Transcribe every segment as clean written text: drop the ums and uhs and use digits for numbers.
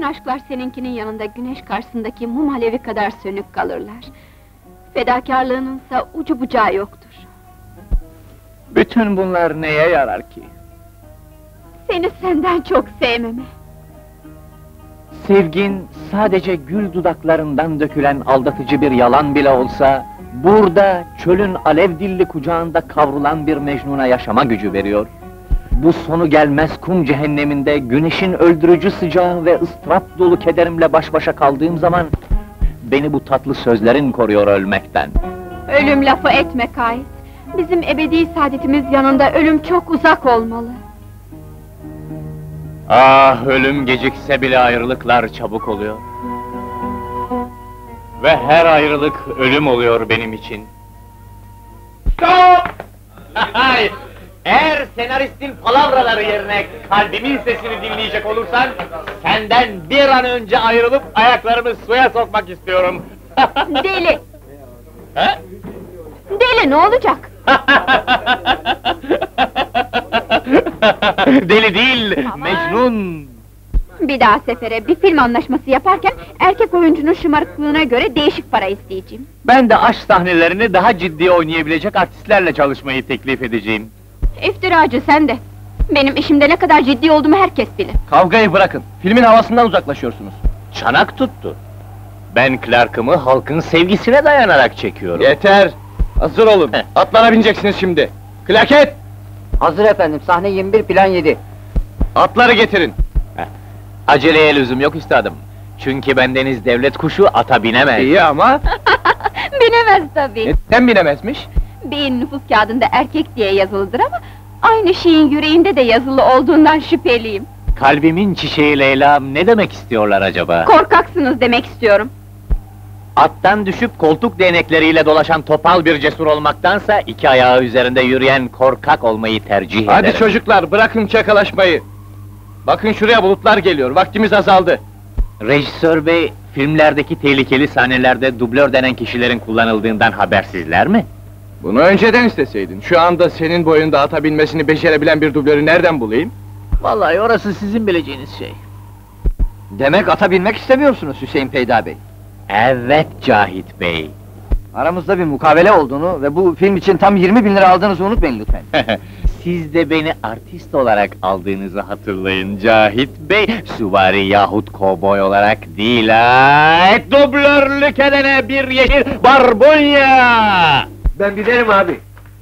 aşklar seninkinin yanında güneş karşısındaki mum alevi kadar sönük kalırlar. Fedakarlığınınsa ucu bucağı yoktur. Bütün bunlar neye yarar ki? Seni senden çok sevmeme. Sevgin sadece gül dudaklarından dökülen aldatıcı bir yalan bile olsa, burada çölün alev dilli kucağında kavrulan bir Mecnun'a yaşama gücü veriyor. Bu sonu gelmez kum cehenneminde güneşin öldürücü sıcağı ve ıstırap dolu kederimle baş başa kaldığım zaman, beni bu tatlı sözlerin koruyor ölmekten. Ölüm lafı etme Kayıt. Bizim ebedi saadetimiz yanında ölüm çok uzak olmalı. Ah, ölüm gecikse bile ayrılıklar çabuk oluyor. Ve her ayrılık ölüm oluyor benim için. Stop! Eğer senaristin palavraları yerine kalbimin sesini dinleyecek olursan, senden bir an önce ayrılıp ayaklarımı suya sokmak istiyorum. Deli! He? Deli ne olacak? Deli değil, Aman! Mecnun! Bir daha sefere bir film anlaşması yaparken erkek oyuncunun şımarıklığına göre değişik para isteyeceğim. Ben de aşk sahnelerini daha ciddi oynayabilecek artistlerle çalışmayı teklif edeceğim. İftiracı sen de. Benim işimde ne kadar ciddi olduğumu herkes bilir. Kavgayı bırakın, filmin havasından uzaklaşıyorsunuz. Çanak tuttu. Ben Clark'ımı halkın sevgisine dayanarak çekiyorum. Yeter! Hazır olun, atlara bineceksiniz şimdi! Klaket! Hazır efendim, sahne 21 plan 7. Atları getirin! Aceleye lüzum yok üstadım. Çünkü bendeniz devlet kuşu ata binemez. İyi ama... Binemez tabii. Neden binemezmiş? Beyin nüfus kağıdında erkek diye yazılıdır ama... ...aynı şeyin yüreğinde de yazılı olduğundan şüpheliyim. Kalbimin çiçeği Leyla'm ne demek istiyorlar acaba? Korkaksınız demek istiyorum. Attan düşüp koltuk değnekleriyle dolaşan topal bir cesur olmaktansa... ...iki ayağı üzerinde yürüyen korkak olmayı tercih ederim. Hadi çocuklar, bırakın çakalaşmayı! Bakın şuraya bulutlar geliyor, vaktimiz azaldı! Rejisör bey, filmlerdeki tehlikeli sahnelerde dublör denen kişilerin kullanıldığından habersizler mi? Bunu önceden isteseydin, şu anda senin boyunda ata binmesini becerebilen bir dublörü nereden bulayım? Vallahi orası sizin bileceğiniz şey. Demek ata binmek istemiyorsunuz Hüseyin Peyda Bey. Evet Cahit bey. Aramızda bir mukavele olduğunu ve bu film için tam 20.000 lira aldığınızı unutmayın lütfen. Siz de beni artist olarak aldığınızı hatırlayın Cahit bey. Süvari yahut kovboy olarak değil ha! Dublörlük edene bir yeşil barbunya! Ben giderim abi.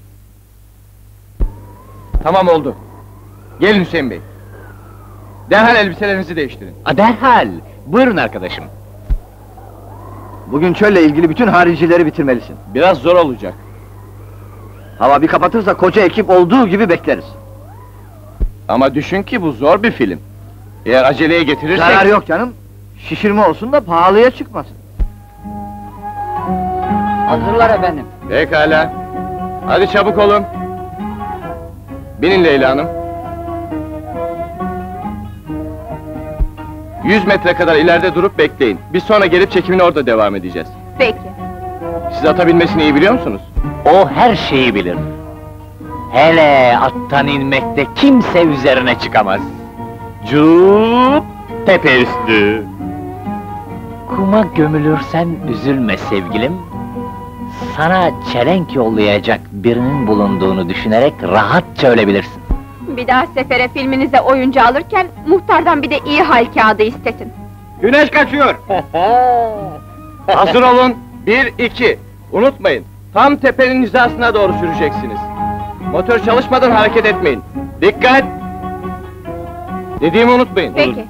Tamam oldu. Gelin Hüseyin Bey. Derhal elbiselerinizi değiştirin. Derhal! Buyurun arkadaşım. Bugün çölle ilgili bütün haricileri bitirmelisin. Biraz zor olacak. Hava bir kapatırsa koca ekip olduğu gibi bekleriz. Ama düşün ki bu zor bir film. Eğer aceleye getirirsek... Zarar yok canım. Şişirme olsun da pahalıya çıkmasın. Hazırlar efendim. Pekala. Hadi çabuk olun. Binin Leyla Hanım. 100 metre kadar ileride durup bekleyin. Biz sonra gelip çekimine orada devam edeceğiz. Peki. Siz ata binmesini iyi biliyor musunuz? O her şeyi bilir. Hele attan inmekte kimse üzerine çıkamaz. Cuup tepe üstü. Kuma gömülürsen üzülme sevgilim. Sana çelenk yollayacak birinin bulunduğunu düşünerek rahatça ölebilirsin. Bir daha sefere filminize oyuncu alırken... ...muhtardan bir de iyi hal kağıdı istetin. Güneş kaçıyor! Hazır olun! 1, 2! Unutmayın! Tam tepenin hizasına doğru süreceksiniz. Motor çalışmadan hareket etmeyin. Dikkat! Dediğimi unutmayın. Peki.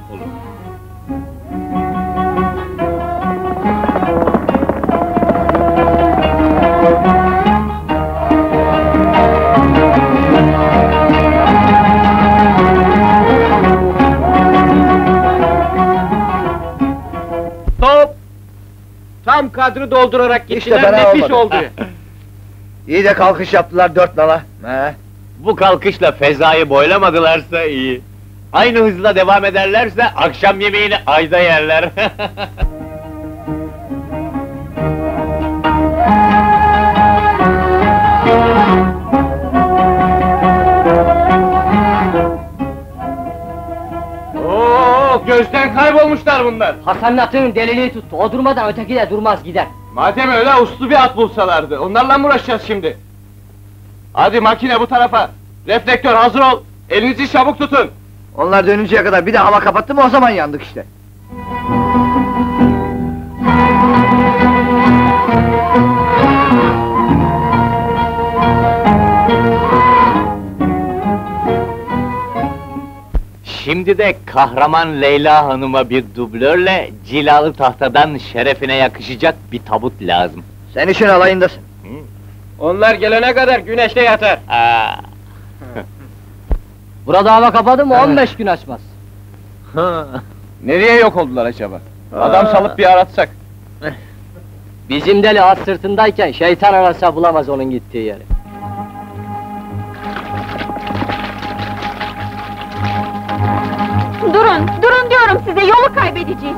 Stop! Tam kadrı doldurarak İşte gittiler, fena nefis olmadı. oldu. İyi de kalkış yaptılar 4 nala. He. Bu kalkışla fezayı boylamadılarsa iyi. Aynı hızla devam ederlerse akşam yemeğini ayda yerler. Oo, gözden kaybolmuş kuşlar bunlar! Hasan'ın atının deliliği tuttu, o durmadan öteki de durmaz gider. Madem öyle uslu bir at bulsalardı, onlarla mı uğraşacağız şimdi? Hadi makine bu tarafa! Reflektör hazır ol! Elinizi çabuk tutun! Onlar dönünceye kadar bir de hava kapattı mı o zaman yandık işte. Şimdi de kahraman Leyla Hanım'a bir dublörle cilalı tahtadan şerefine yakışacak bir tabut lazım. Sen işin alayındasın. Onlar gelene kadar güneşte yatar! Aa. Burada hava kapadı mı 15 gün açmaz. Nereye yok oldular acaba? Adam salıp bir aratsak! Bizim deli at sırtındayken şeytan arasa bulamaz onun gittiği yeri. Durun, durun diyorum size, yolu kaybedeceğiz!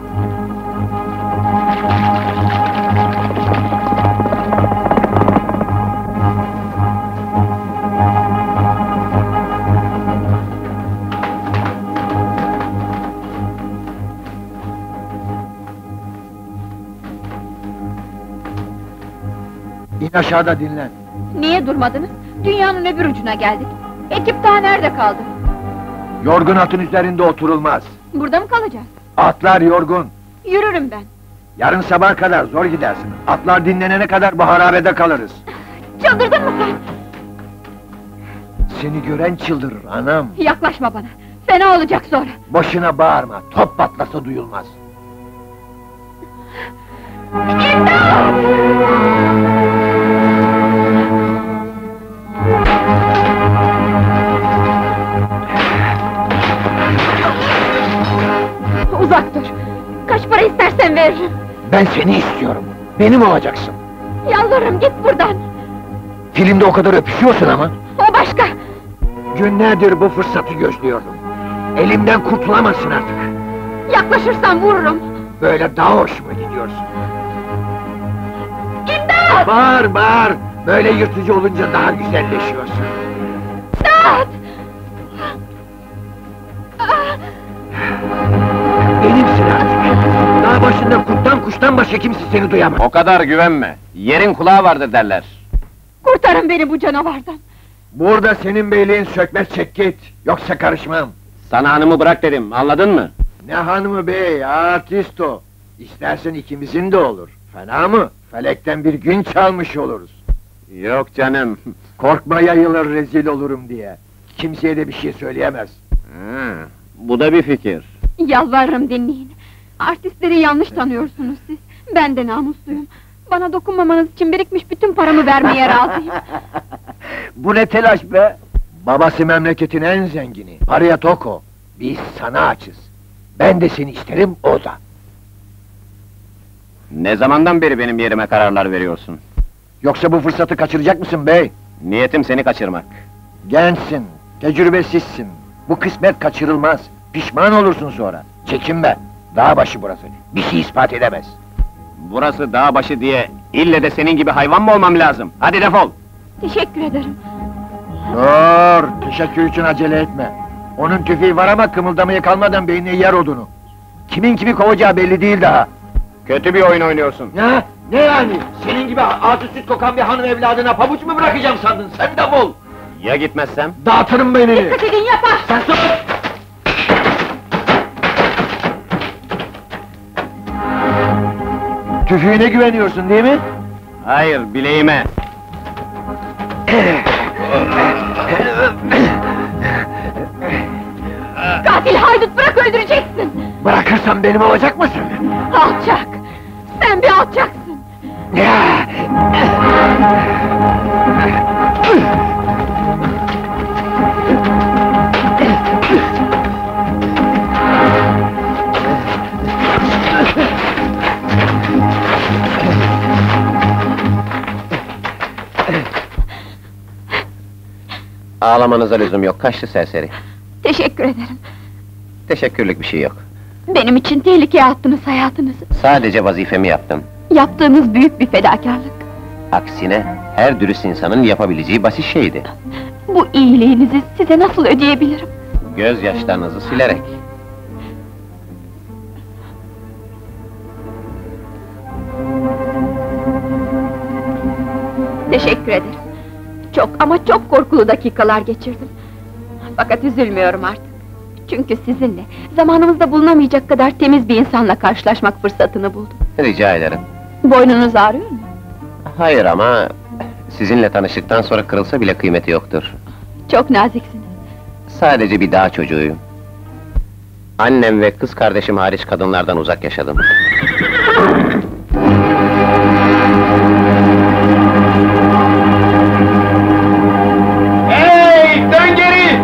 İn aşağıda dinlen. Niye durmadınız? Dünyanın öbür ucuna geldik. Ekip daha nerede kaldı? Yorgun atın üzerinde oturulmaz. Burada mı kalacağız? Atlar yorgun. Yürürüm ben. Yarın sabah kadar zor gidersin. Atlar dinlenene kadar bu harabede kalırız. Çıldırdın mı sen? Seni gören çıldırır anam. Yaklaşma bana, fena olacak sonra. Boşuna bağırma, top patlasa duyulmaz. İmdat! Uzak dur! Kaç para istersen veririm! Ben seni istiyorum. Benim olacaksın. Yalvarırım git buradan! Filmde o kadar öpüşüyorsun ama. O başka! Günlerdir bu fırsatı gözlüyordum. Elimden kurtulamazsın artık. Yaklaşırsan vururum! Böyle daha hoşuma gidiyorsun. İmdat! Bağır bağır! Böyle yırtıcı olunca daha güzelleşiyorsun. İmdat! Benimsin artık. Dağ başında kurttan kuştan başka kimse seni duyamaz. O kadar güvenme! Yerin kulağı vardır derler! Kurtarın beni bu canavardan! Burada senin beyliğin sökmez, çek git. Yoksa karışmam. Sana hanımı bırak dedim, anladın mı? Ne hanımı bey, artist o. İstersen ikimizin de olur. Fena mı? Felekten bir gün çalmış oluruz. Yok canım! Korkma yayılır rezil olurum diye. Kimseye de bir şey söyleyemez. Bu da bir fikir. Yalvarırım dinleyin! Artistleri yanlış tanıyorsunuz siz! Ben de namusluyum! Bana dokunmamanız için birikmiş bütün paramı vermeye razıyım! Bu ne telaş be? Babası memleketin en zengini. Paraya tok o. Biz sana açız. Ben de seni isterim, o da. Ne zamandan beri benim yerime kararlar veriyorsun? Yoksa bu fırsatı kaçıracak mısın bey? Niyetim seni kaçırmak. Gençsin, tecrübesizsin. Bu kısmet kaçırılmaz. Pişman olursun sonra. Çekinme. Dağ başı burası. Bir şey ispat edemez. Burası dağ başı diye, ille de senin gibi hayvan mı olmam lazım? Hadi defol! Teşekkür ederim! Dur, teşekkür için acele etme. Onun tüfeği var ama kımıldamaya kalmadan beynine yer odunu. Kimin kimi kovacağı belli değil daha. Kötü bir oyun oynuyorsun. Ne? Ne yani? Senin gibi ağzı süt kokan bir hanım evladına pabuç mu bırakacağım sandın? Sen defol! Ya gitmezsem? Dağıtırım beynini! Dikkat edin yapar! Sen sus! Tüfeğine güveniyorsun değil mi? Hayır, bileğime! Katil haydut bırak öldüreceksin! Bırakırsam benim olacak mısın? Alçak! Sen bir alçaksın! Ağlamanıza lüzum yok, kaçtı serseri. Teşekkür ederim! Teşekkürlük bir şey yok. Benim için tehlikeye attınız hayatınızı! Sadece vazifemi yaptım. Yaptığınız büyük bir fedakarlık! Aksine, her dürüst insanın yapabileceği basit şeydi. Bu iyiliğinizi size nasıl ödeyebilirim? Gözyaşlarınızı silerek. Teşekkür ederim. Çok ama çok korkulu dakikalar geçirdim. Fakat üzülmüyorum artık. Çünkü sizinle, zamanımızda bulunamayacak kadar temiz bir insanla karşılaşmak fırsatını buldum. Rica ederim. Boynunuz ağrıyor mu? Hayır ama... Sizinle tanıştıktan sonra kırılsa bile kıymeti yoktur. Çok naziksiniz. Sadece bir dağ çocuğuyum. Annem ve kız kardeşim hariç kadınlardan uzak yaşadım. Hey! Dön geri!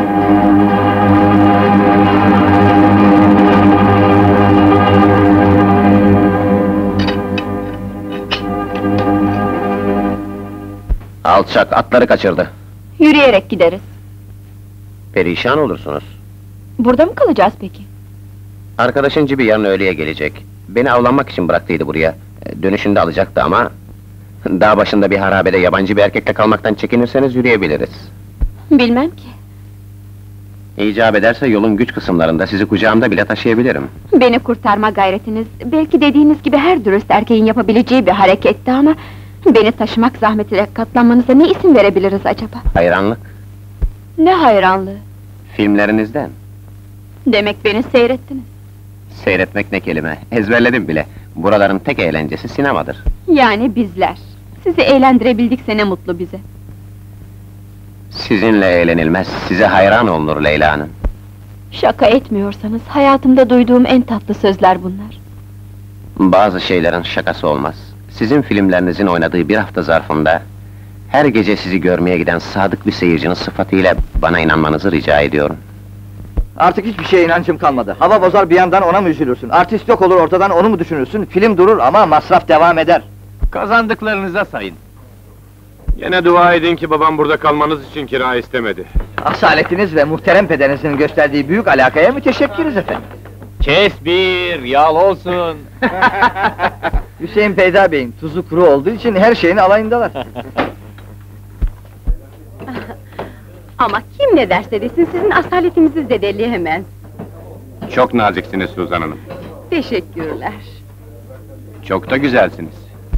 Alçak, atları kaçırdı. Yürüyerek gideriz. Perişan olursunuz. Burada mı kalacağız peki? Arkadaşın cibi yarın öğleye gelecek. Beni avlanmak için bıraktıydı buraya. Dönüşünde alacaktı ama... Dağ başında bir harabede yabancı bir erkekle kalmaktan çekinirseniz yürüyebiliriz. Bilmem ki. İcap ederse yolun güç kısımlarında sizi kucağımda bile taşıyabilirim. Beni kurtarma gayretiniz, belki dediğiniz gibi her dürüst erkeğin yapabileceği bir hareketti ama... Beni taşımak zahmetine katlanmanıza ne isim verebiliriz acaba? Hayranlık, Ne hayranlığı! filmlerinizden. Demek beni seyrettiniz. Seyretmek ne kelime, ezberledim bile. Buraların tek eğlencesi sinemadır. Yani bizler. Sizi eğlendirebildikse ne mutlu bize. Sizinle eğlenilmez, size hayran olunur Leyla Hanım. Şaka etmiyorsanız, hayatımda duyduğum en tatlı sözler bunlar. Bazı şeylerin şakası olmaz. Sizin filmlerinizin oynadığı bir hafta zarfında... ...her gece sizi görmeye giden sadık bir seyircinin sıfatıyla bana inanmanızı rica ediyorum. Artık hiçbir şeye inancım kalmadı. Hava bozar bir yandan ona mı üzülürsün? Artist yok olur ortadan onu mu düşünürsün? Film durur ama masraf devam eder. Kazandıklarınıza sayın. Yine dua edin ki babam burada kalmanız için kira istemedi. Asaletiniz ve muhterem pederinizin gösterdiği büyük alakaya müteşekkiriz efendim. Kes bir, yal olsun. Hüseyin Peyda Bey'in tuzu kuru olduğu için her şeyin alayındalar. Ama kim ne derse desin, sizin asaletinizi zedeleyemez. Çok naziksiniz Suzan Hanım. Teşekkürler. Çok da güzelsiniz.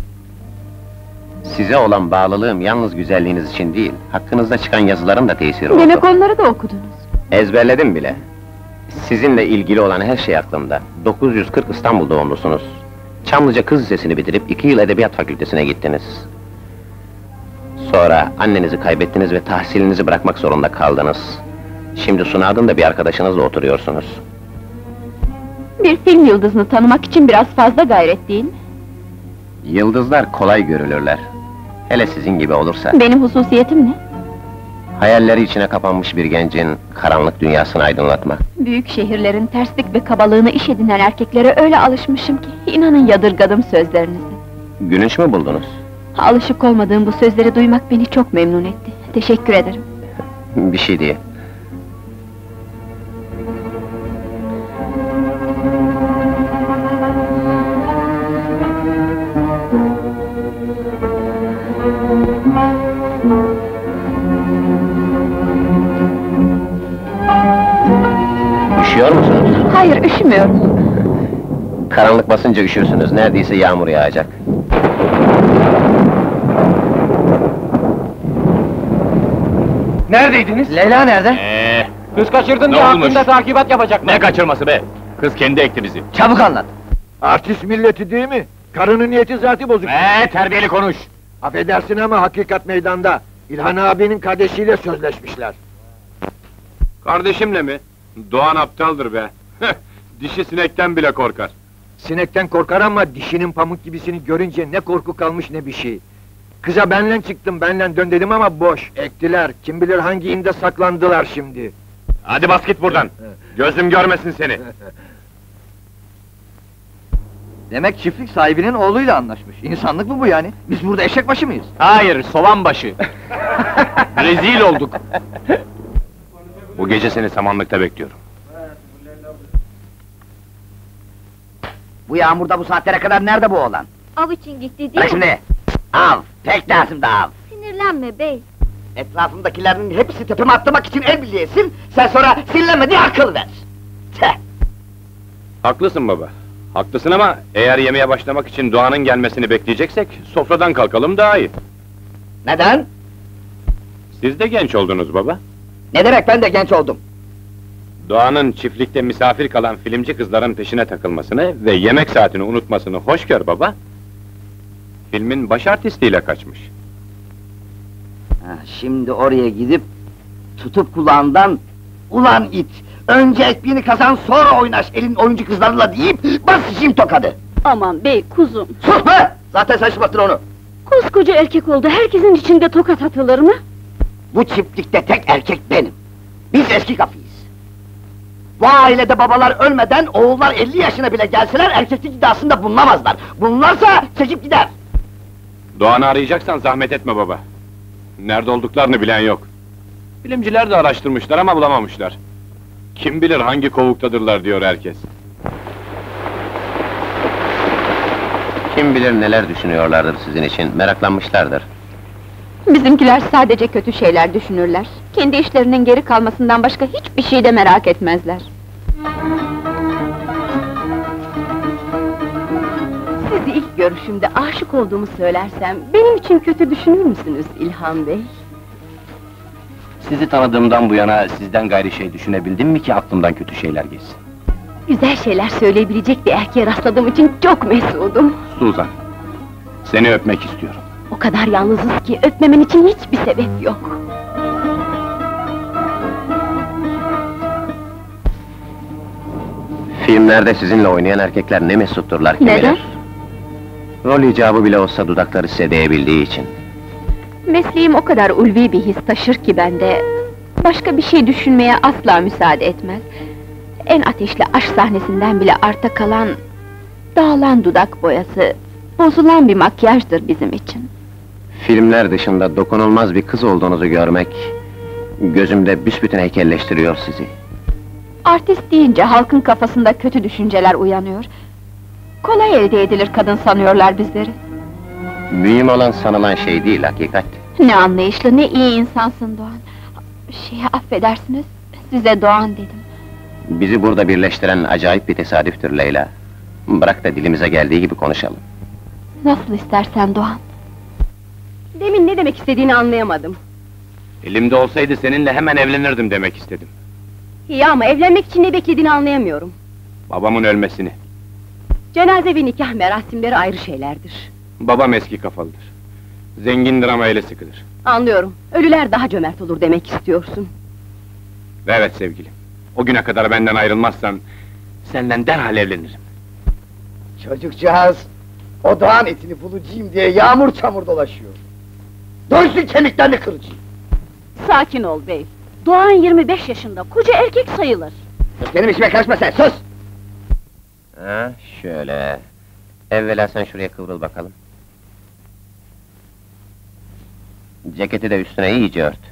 Size olan bağlılığım yalnız güzelliğiniz için değil... ...hakkınızda çıkan yazıların da tesiri oldu. Demek onları da okudunuz. Ezberledim bile. Sizinle ilgili olan her şey aklımda. 940 İstanbul doğumlusunuz. Çamlıca Kız Lisesi'ni bitirip 2 yıl Edebiyat Fakültesine gittiniz. Sonra annenizi kaybettiniz ve tahsilinizi bırakmak zorunda kaldınız. Şimdi Suna adında bir arkadaşınızla oturuyorsunuz. Bir film yıldızını tanımak için biraz fazla gayret değil mi? Yıldızlar kolay görülürler. Hele sizin gibi olursa. Benim hususiyetim ne? Hayalleri içine kapanmış bir gencin karanlık dünyasını aydınlatmak. Büyük şehirlerin terslik ve kabalığını iş edinen erkeklere öyle alışmışım ki... ...inanın yadırgadım sözlerinizi. Gülünç mü buldunuz? Alışık olmadığım bu sözleri duymak beni çok memnun etti. Teşekkür ederim. Bir şey değil. Üşüyor musunuz? Hayır, üşümüyorum. Karanlık basınca üşürsünüz, neredeyse yağmur yağacak. Neredeydiniz? Leyla nerede? Kız kaçırdın Ne diye olmuş? hakkında takibat yapacaklar. Ne kaçırması be? Kız kendi ekti bizi. Çabuk anlat. Artist milleti değil mi? Karının niyeti zaten bozuk. Terbiyeli konuş. Affedersin ama hakikat meydanda. İlhan abinin kardeşiyle sözleşmişler. Kardeşimle mi? Doğan aptaldır be. Dişi sinekten bile korkar. Sinekten korkar ama dişinin pamuk gibisini görünce ne korku kalmış ne bir şey. Kıza benle çıktım, benle dön dedim ama boş. Ektiler, kim bilir hangi inde saklandılar şimdi. Hadi bas git buradan. Gözüm görmesin seni. Demek çiftlik sahibinin oğluyla anlaşmış. İnsanlık mı bu yani? Biz burada eşek başı mıyız? Hayır, soğan başı. Rezil olduk. Bu gece seni samanlıkta bekliyorum. Bu yağmurda bu saatlere kadar nerede bu oğlan? Av için gitti değil Bırak mi? şimdi! Av! Tek lazım da av! Sinirlenme bey. Etrafımdakilerin hepsi tepeme atlamak için el birleyesin, sen sonra sinirlenme diye akıl ver! Teh! Haklısın baba. Haklısın ama eğer yemeğe başlamak için Doğan'ın gelmesini bekleyeceksek sofradan kalkalım daha iyi. Neden? Siz de genç oldunuz baba. Ne demek ben de genç oldum? Doğan'ın çiftlikte misafir kalan filmci kızların peşine takılmasını ve yemek saatini unutmasını hoş gör baba. Filmin baş artistiyle kaçmış. Ha, şimdi oraya gidip tutup kulağından ulan it! Önce ekmeğini kazan sonra oynaş elin oyuncu kızlarla deyip basışayım tokadı! Aman bey, kuzum! Sus be! Zaten sen şımarttın onu! Koskoca erkek oldu, herkesin içinde tokat atılır mı? Bu çiftlikte tek erkek benim! Biz eski kafayız! Bu ailede babalar ölmeden oğullar 50 yaşına bile gelseler erkeklik iddiasında bulunamazlar! Bulunurlarsa çekip gider! Doğan'ı arayacaksan zahmet etme baba. Nerede olduklarını bilen yok. Bilimciler de araştırmışlar ama bulamamışlar. Kim bilir hangi kovuktadırlar diyor herkes. Kim bilir neler düşünüyorlardır sizin için, meraklanmışlardır. Bizimkiler sadece kötü şeyler düşünürler. Kendi işlerinin geri kalmasından başka hiçbir şey de merak etmezler. Sizi ilk görüşümde aşık olduğumu söylersem, benim için kötü düşünür müsünüz İlhan Bey? Sizi tanıdığımdan bu yana sizden gayri şey düşünebildim mi ki aklımdan kötü şeyler geçsin? Güzel şeyler söyleyebilecek bir erkeğe rastladığım için çok mesudum. Suzan, seni öpmek istiyorum. O kadar yalnızız ki öpmemen için hiçbir sebep yok. Filmlerde sizinle oynayan erkekler ne mesutturlar kim Neden? bilir? Rol icabı bile olsa dudakları size değebildiği için. Mesleğim o kadar ulvi bir his taşır ki bende... Başka bir şey düşünmeye asla müsaade etmez. En ateşli aşk sahnesinden bile arta kalan... Dağılan dudak boyası... Bozulan bir makyajdır bizim için. Filmler dışında dokunulmaz bir kız olduğunuzu görmek... Gözümde büsbütün heykelleştiriyor sizi. Artist deyince halkın kafasında kötü düşünceler uyanıyor. Kolay elde edilir kadın sanıyorlar bizleri. Mühim olan sanılan şey değil, hakikat. Ne anlayışlı, ne iyi insansın Doğan. Affedersiniz, size Doğan dedim. Bizi burada birleştiren acayip bir tesadüftür Leyla. Bırak da dilimize geldiği gibi konuşalım. Nasıl istersen Doğan. Demin ne demek istediğini anlayamadım. Elimde olsaydı seninle hemen evlenirdim demek istedim. İyi ama evlenmek için ne beklediğini anlayamıyorum. Babamın ölmesini. Cenaze ve nikah merasimleri ayrı şeylerdir. Babam eski kafalıdır. Zengindir ama eli sıkıdır. Anlıyorum, ölüler daha cömert olur demek istiyorsun. Evet sevgilim. O güne kadar benden ayrılmazsan... ...senden derhal evlenirim. Çocukcağız, o Doğan etini bulacağım diye yağmur çamur dolaşıyor. Dönsün kemiklerini kıracağım. Sakin ol bey. Doğan 25 yaşında, koca erkek sayılır. Sus, benim işime karışma sen, sus! Ha, şöyle... Evvela sen şuraya kıvrıl bakalım. Ceketi de üstüne iyice ört.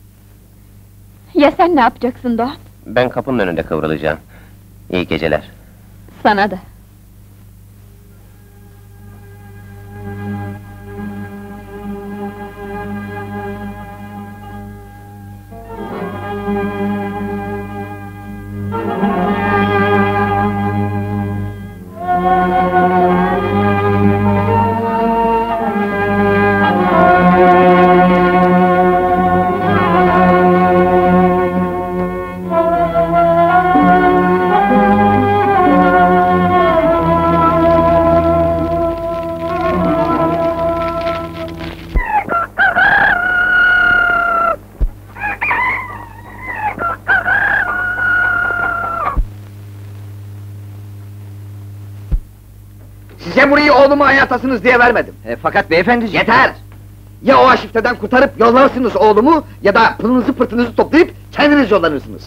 Ya sen ne yapacaksın Doğan? Ben kapının önünde kıvrılacağım. İyi geceler. Sana da. Size burayı oğlumu hayatasınız diye vermedim. Fakat beyefendiciğim... Yeter! Ya o aşifteden kurtarıp yollarsınız oğlumu, ya da pılınızı pırtınızı toplayıp kendiniz yollanırsınız.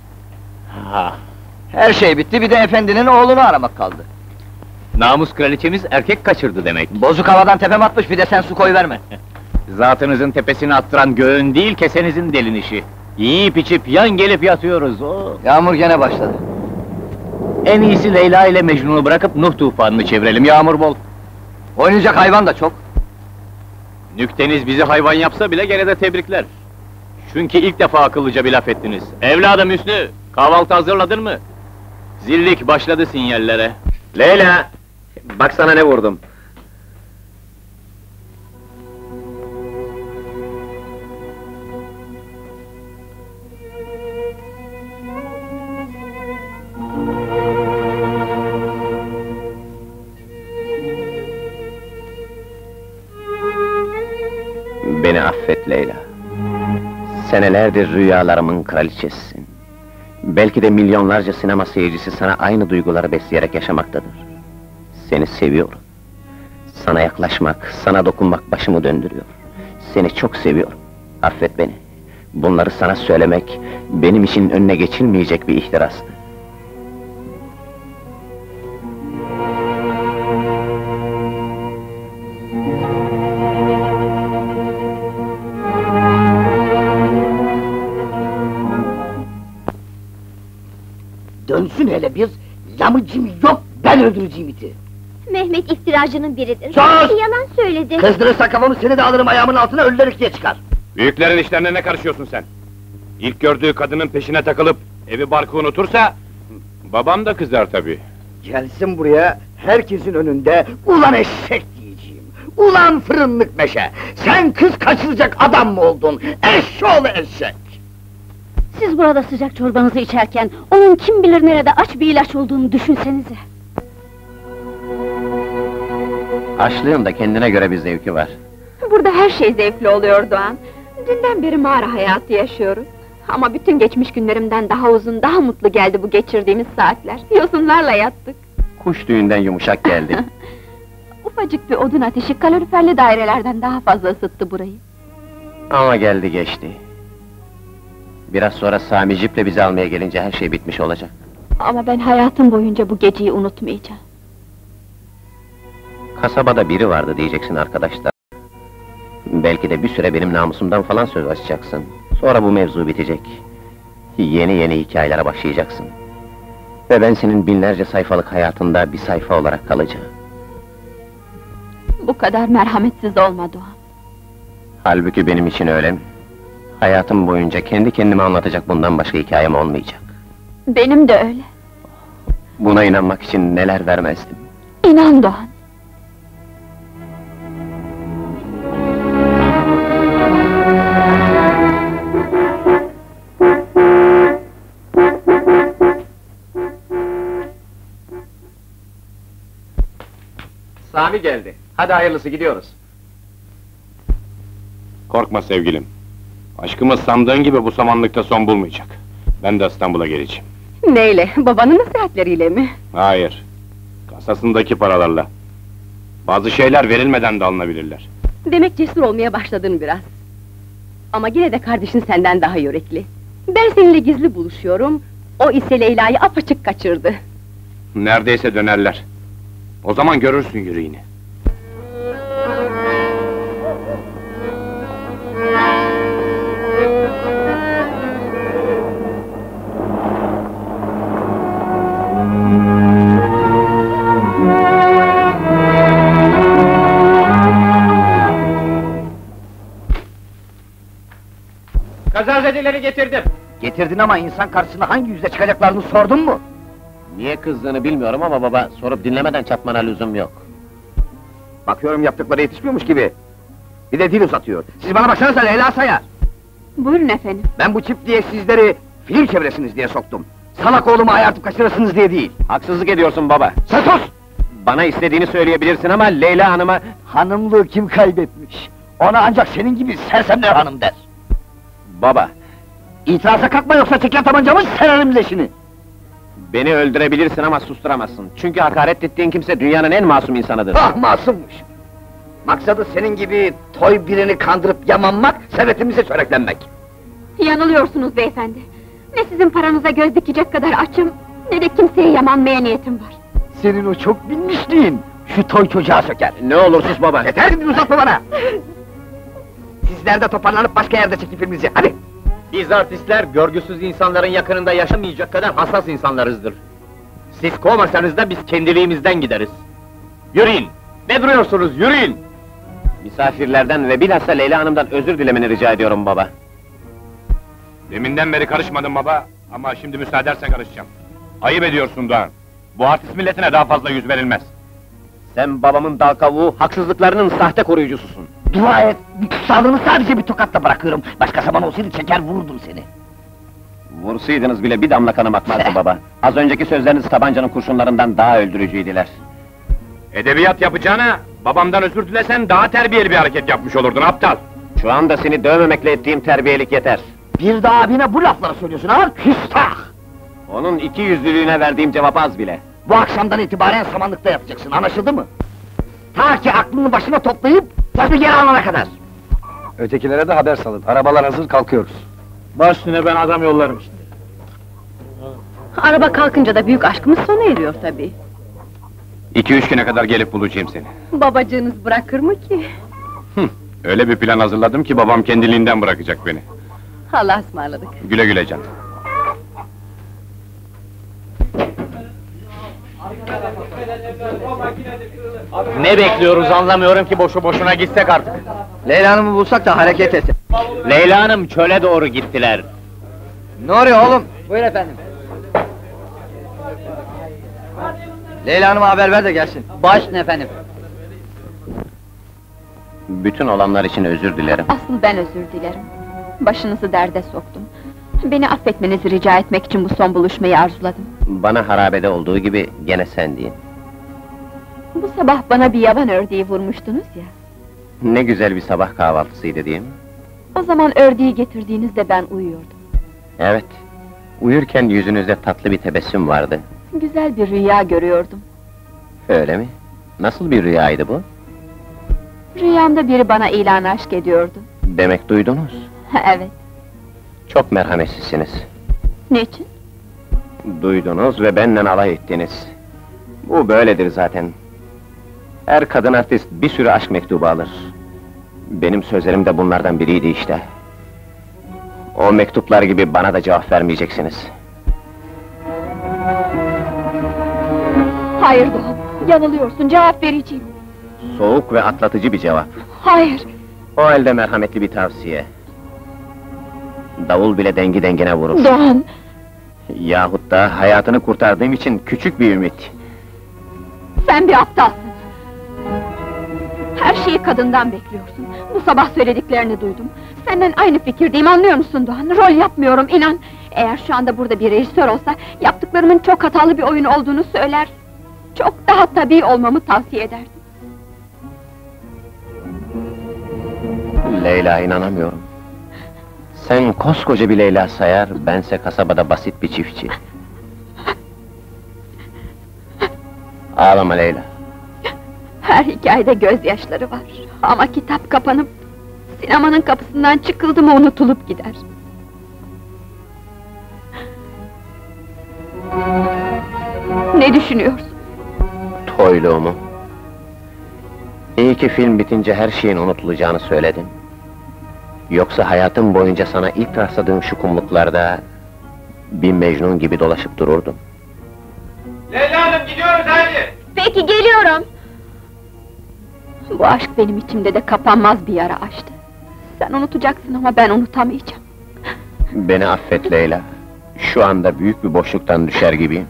Her şey bitti, bir de efendinin oğlunu aramak kaldı. Namus kraliçemiz erkek kaçırdı demek. Bozuk havadan tepem atmış, bir de sen su koyuverme. Zatınızın tepesini attıran göğün değil, kesenizin delinişi. Yiyip içip yan gelip yatıyoruz, o. Yağmur gene başladı. En iyisi Leyla ile Mecnun'u bırakıp Nuh tufanını çevirelim, yağmur bol. Oynayacak hayvan da çok. Nükteniz bizi hayvan yapsa bile gene de tebrikler. Çünkü ilk defa akıllıca bir laf ettiniz. Evladım Hüsnü, kahvaltı hazırladın mı? Zillik başladı sinyallere. Leyla! Bak sana ne vurdum. affet Leyla. Senelerdir rüyalarımın kraliçesisin. Belki de milyonlarca sinema seyircisi sana aynı duyguları besleyerek yaşamaktadır. Seni seviyorum. Sana yaklaşmak, sana dokunmak başımı döndürüyor. Seni çok seviyorum. Affet beni. Bunları sana söylemek, benim için önüne geçilmeyecek bir ihtirastı. Dönsün hele bir, yamıcım yok, ben öldüreceğim iti! Mehmet iftiracının biridir. Sus! Yalan söyledi. Kızdırırsa kafamı seni de alırım ayağımın altına, ölüler diye çıkar! Büyüklerin işlerine ne karışıyorsun sen? İlk gördüğü kadının peşine takılıp evi barkı unutursa babam da kızar tabii. Gelsin buraya, herkesin önünde, ulan eşek diyeceğim! Ulan fırınlık meşe! Sen kız kaçıracak adam mı oldun? Eşşoğlu eşek! Siz burada sıcak çorbanızı içerken, onun kim bilir nerede aç bir ilaç olduğunu düşünsenize. Açlığın da kendine göre bir zevki var. Burada her şey zevkli oluyor Doğan. Dünden beri mağara hayatı yaşıyoruz. Ama bütün geçmiş günlerimden daha uzun, daha mutlu geldi bu geçirdiğimiz saatler. Yosunlarla yattık. Kuş düğünden yumuşak geldi. Ufacık bir odun ateşi kaloriferli dairelerden daha fazla ısıttı burayı. Ama geldi geçti. Biraz sonra Sami Jip'le bizi almaya gelince her şey bitmiş olacak. Ama ben hayatım boyunca bu geceyi unutmayacağım. Kasabada biri vardı diyeceksin arkadaşlar. Belki de bir süre benim namusumdan falan söz açacaksın. Sonra bu mevzu bitecek. Yeni hikayelere başlayacaksın. Ve ben senin binlerce sayfalık hayatında bir sayfa olarak kalacağım. Bu kadar merhametsiz olma Doğan. Halbuki benim için öyle mi? Hayatım boyunca kendi kendime anlatacak bundan başka hikayem olmayacak. Benim de öyle. Buna inanmak için neler vermezdim. İnan Doğan. Sami geldi. Hadi hayırlısı, gidiyoruz. Korkma sevgilim. Aşkımız sandığın gibi bu samanlıkta son bulmayacak. Ben de İstanbul'a geleceğim. Neyle? Babanın nasihatleriyle mi? Hayır. Kasasındaki paralarla. Bazı şeyler verilmeden de alınabilirler. Demek cesur olmaya başladın biraz. Ama yine de kardeşin senden daha yürekli. Ben seninle gizli buluşuyorum, o ise Leyla'yı apaçık kaçırdı. Neredeyse dönerler. O zaman görürsün yüreğini. Kazazedeleri getirdim. Getirdin ama insan karşısına hangi yüzle çıkacaklarını sordun mu? Niye kızdığını bilmiyorum ama baba, sorup dinlemeden çatmana lüzum yok. Bakıyorum yaptıkları yetişmiyormuş gibi. Bir de dil uzatıyor. Siz bana baksanıza Leyla Sayar! Buyurun efendim. Ben bu çiftliğe sizleri film çeviresiniz diye soktum. Salak oğlumu ayartıp kaçırırsınız diye değil. Haksızlık ediyorsun baba. Sen sus! Bana istediğini söyleyebilirsin ama Leyla Hanım'a... Hanımlığı kim kaybetmiş? Ona ancak senin gibi sersemler hanım der. Baba, İtiraza kalkma yoksa çeker tabancamı sererim leşini! beni öldürebilirsin ama susturamazsın. Çünkü hakaret ettiğin kimse dünyanın en masum insanıdır. Ah masummuş! Maksadı senin gibi toy birini kandırıp yamanmak, servetimize çöreklenmek! Yanılıyorsunuz beyefendi. Ne sizin paranıza göz dikecek kadar açım, ne de kimseye yamanmaya niyetim var. Senin o çok bilmişliğin, şu toy çocuğa söker! Ne olur sus baba! Yeter şimdi uzatma bana! Sizler de toparlanıp başka yerde çekin filminizi, hadi! Biz artistler, görgüsüz insanların yakınında yaşamayacak kadar hassas insanlarızdır. Siz kovmasanız da biz kendiliğimizden gideriz. Yürüyün! Ne duruyorsunuz, yürüyün! Misafirlerden ve bilhassa Leyla Hanım'dan özür dilemeni rica ediyorum baba. Deminden beri karışmadım baba, ama şimdi müsaade edersen karışacağım. Ayıp ediyorsun Doğan. Bu artist milletine daha fazla yüz verilmez. Sen babamın dal kavuğu, haksızlıklarının sahte koruyucususun. Dua et, sağlığını sadece bir tokatla bırakıyorum. Başka zaman olsaydı çeker vururdum seni. Vursaydınız bile bir damla kanım akmazdı baba. Az önceki sözleriniz tabancanın kurşunlarından daha öldürücüydüler. Edebiyat yapacağına, babamdan özür dilesen daha terbiyeli bir hareket yapmış olurdun aptal! Şu anda seni dövmemekle ettiğim terbiyelik yeter. Bir daha abine bu lafları söylüyorsun ha, küstah! Onun iki yüzlülüğüne verdiğim cevap az bile. Bu akşamdan itibaren samanlıkta yatacaksın, anlaşıldı mı? Ta ki aklını başına toplayıp, sözü geri alana kadar! Ötekilere de haber salın, arabalar hazır, kalkıyoruz. Baş üstüne ben adam yollarım şimdi. Araba kalkınca da büyük aşkımız sona eriyor tabii. 2-3 güne kadar gelip bulacağım seni. Babacığınız bırakır mı ki? Öyle bir plan hazırladım ki babam kendiliğinden bırakacak beni. Allah'a ısmarladık. Güle güle canım. Ne bekliyoruz anlamıyorum ki, boşu boşuna gitsek artık. Leyla Hanım'ı bulsak da hareket etsin. Leyla Hanım çöle doğru gittiler. Ne oluyor oğlum? Buyur efendim. Leyla Hanım'a haber ver de gelsin. Başüstüne efendim. Bütün olanlar için özür dilerim. Asıl ben özür dilerim. Başınızı derde soktum. Beni affetmenizi rica etmek için bu son buluşmayı arzuladım. Bana harabede olduğu gibi gene sen deyin. Bu sabah bana bir yaban ördeği vurmuştunuz ya. Ne güzel bir sabah kahvaltısıydı değil mi? O zaman ördeği getirdiğinizde ben uyuyordum. Evet. Uyurken yüzünüzde tatlı bir tebessüm vardı. Güzel bir rüya görüyordum. Öyle mi? Nasıl bir rüyaydı bu? Rüyamda biri bana ilan aşk ediyordu. Demek duydunuz. Evet. Çok merhametsizsiniz. Niçin? Duydunuz ve benimle alay ettiniz. Bu böyledir zaten. Her kadın artist bir sürü aşk mektubu alır. Benim sözlerim de bunlardan biriydi işte. O mektuplar gibi bana da cevap vermeyeceksiniz. Hayır Doğan, yanılıyorsun, cevap vereceğim. Soğuk ve atlatıcı bir cevap. Hayır, O halde merhametli bir tavsiye. Davul bile dengi dengine vurur. Doğan! Yahut da hayatını kurtardığım için küçük bir ümit. Sen bir aptalsın! Her şeyi kadından bekliyorsun. Bu sabah söylediklerini duydum. Senden aynı fikirdeyim, anlıyor musun Doğan? Rol yapmıyorum, inan! Eğer şu anda burada bir rejisör olsa, yaptıklarımın çok hatalı bir oyun olduğunu söyler. Çok daha tabii olmamı tavsiye ederdim. Leyla, inanamıyorum. Sen koskoca bir Leyla sayar, bense kasabada basit bir çiftçi. Ağlama Leyla. Her hikayede gözyaşları var. Ama kitap kapanıp, sinemanın kapısından çıkıldı mı unutulup gider. Ne düşünüyorsun? Toyluğumu. İyi ki film bitince her şeyin unutulacağını söyledin. Yoksa hayatım boyunca sana ilk rastladığım şu kumluklarda bir Mecnun gibi dolaşıp dururdum. Leyla Hanım, gidiyoruz hadi! Peki, geliyorum! Bu aşk benim içimde de kapanmaz bir yara açtı. Sen unutacaksın ama ben unutamayacağım. Beni affet Leyla. Şu anda büyük bir boşluktan düşer gibiyim.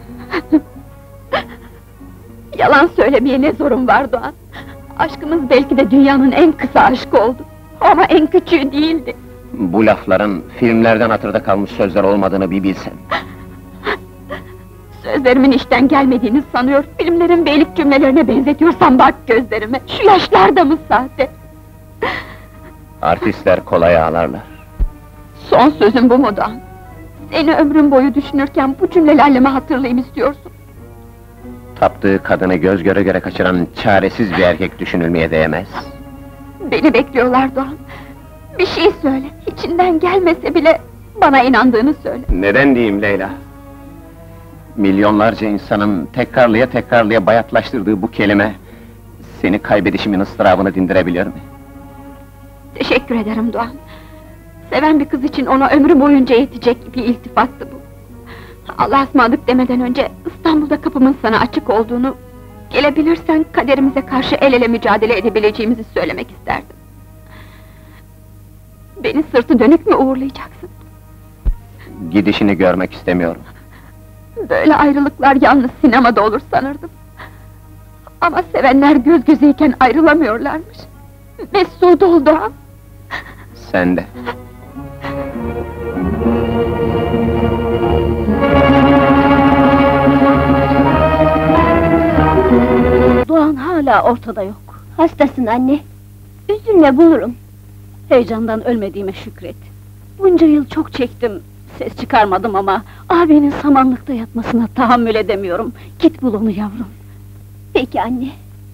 Yalan söylemeye ne zorum var Doğan? Aşkımız belki de dünyanın en kısa aşkı oldu. Ama en küçüğü değildi. Bu lafların filmlerden hatırda kalmış sözler olmadığını bir bilsen. Sözlerimin işten gelmediğini sanıyor, filmlerin beylik cümlelerine benzetiyorsan bak gözlerime, şu yaşlar da mı sahte? Artistler kolay ağlarlar. Son sözün bu mu Doğan? Seni ömrüm boyu düşünürken bu cümlelerle mi hatırlayayım istiyorsun? Taptığı kadını göz göre göre kaçıran çaresiz bir erkek düşünülmeye değmez. Beni bekliyorlar Doğan. Bir şey söyle, içinden gelmese bile bana inandığını söyle. Neden diyeyim Leyla? Milyonlarca insanın tekrarlıya tekrarlıya bayatlaştırdığı bu kelime seni kaybedişimin ıstırabını dindirebilir mi? Teşekkür ederim Doğan. Seven bir kız için ona ömrü boyunca yetecek bir iltifattı bu. Allah'a ısmarladık demeden önce İstanbul'da kapımın sana açık olduğunu, gelebilirsen kaderimize karşı el ele mücadele edebileceğimizi söylemek isterdim. Beni sırtı dönük mü uğurlayacaksın? Gidişini görmek istemiyorum. Böyle ayrılıklar yalnız sinemada olur sanırdım. Ama sevenler göz gözeyken ayrılamıyorlarmış. Mesut ol Doğan! Sen de. Doğan hala ortada yok. Hastasın anne. Üzülme, bulurum. Heyecandan ölmediğime şükret. Bunca yıl çok çektim, ses çıkarmadım ama... ...abinin samanlıkta yatmasına tahammül edemiyorum. Git bul onu yavrum. Peki anne.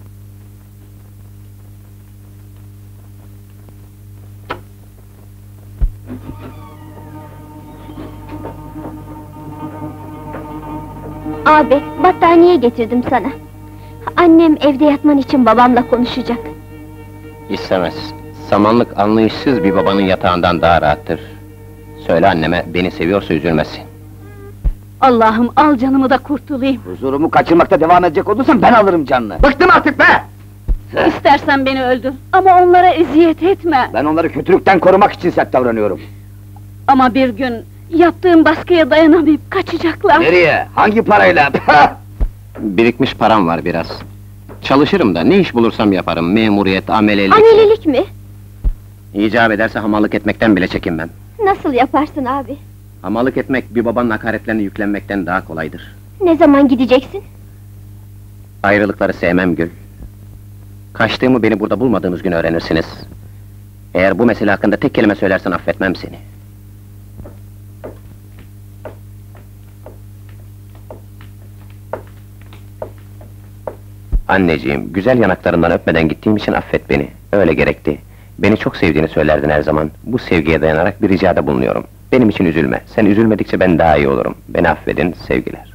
Abi, battaniye getirdim sana. Annem evde yatman için babamla konuşacak. İstemez. Samanlık anlayışsız bir babanın yatağından daha rahattır. Söyle anneme, beni seviyorsa üzülmesin. Allah'ım al canımı da kurtulayım. Huzurumu kaçırmakta devam edecek olursan ben alırım canını. Bıktım artık be! İstersen beni öldür, ama onlara eziyet etme. Ben onları kötülükten korumak için sert davranıyorum. Ama bir gün, yaptığım baskıya dayanamayıp kaçacaklar. Nereye? Hangi parayla? Birikmiş param var biraz. Çalışırım da, ne iş bulursam yaparım, memuriyet, amelelik... Amelelik mi? İcap ederse hamallık etmekten bile çekinmem. Nasıl yaparsın abi? Hamallık etmek, bir babanın hakaretlerine yüklenmekten daha kolaydır. Ne zaman gideceksin? Ayrılıkları sevmem Gül. Kaçtığımı beni burada bulmadığınız gün öğrenirsiniz. Eğer bu mesele hakkında tek kelime söylersen affetmem seni. Anneciğim, güzel yanaklarından öpmeden gittiğim için affet beni. Öyle gerekti. Beni çok sevdiğini söylerdin her zaman. Bu sevgiye dayanarak bir ricada bulunuyorum. Benim için üzülme. Sen üzülmedikçe ben daha iyi olurum. Beni affedin, sevgiler.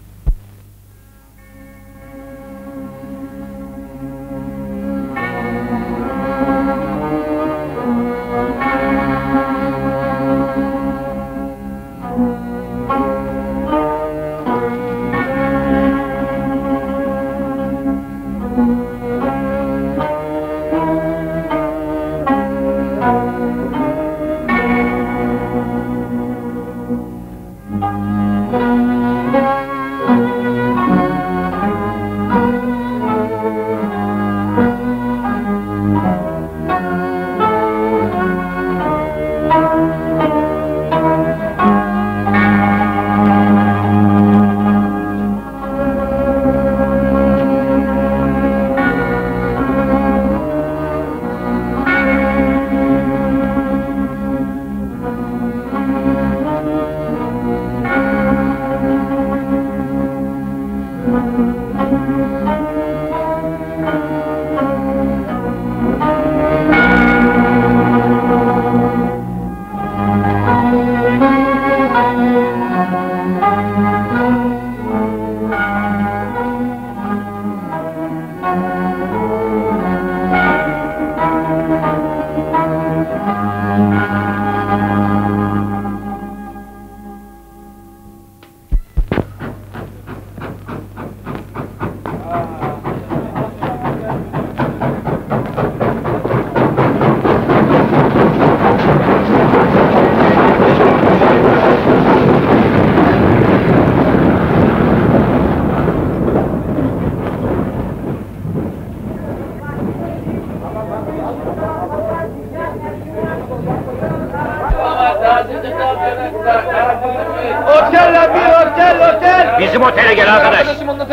Bizim otele gel arkadaş!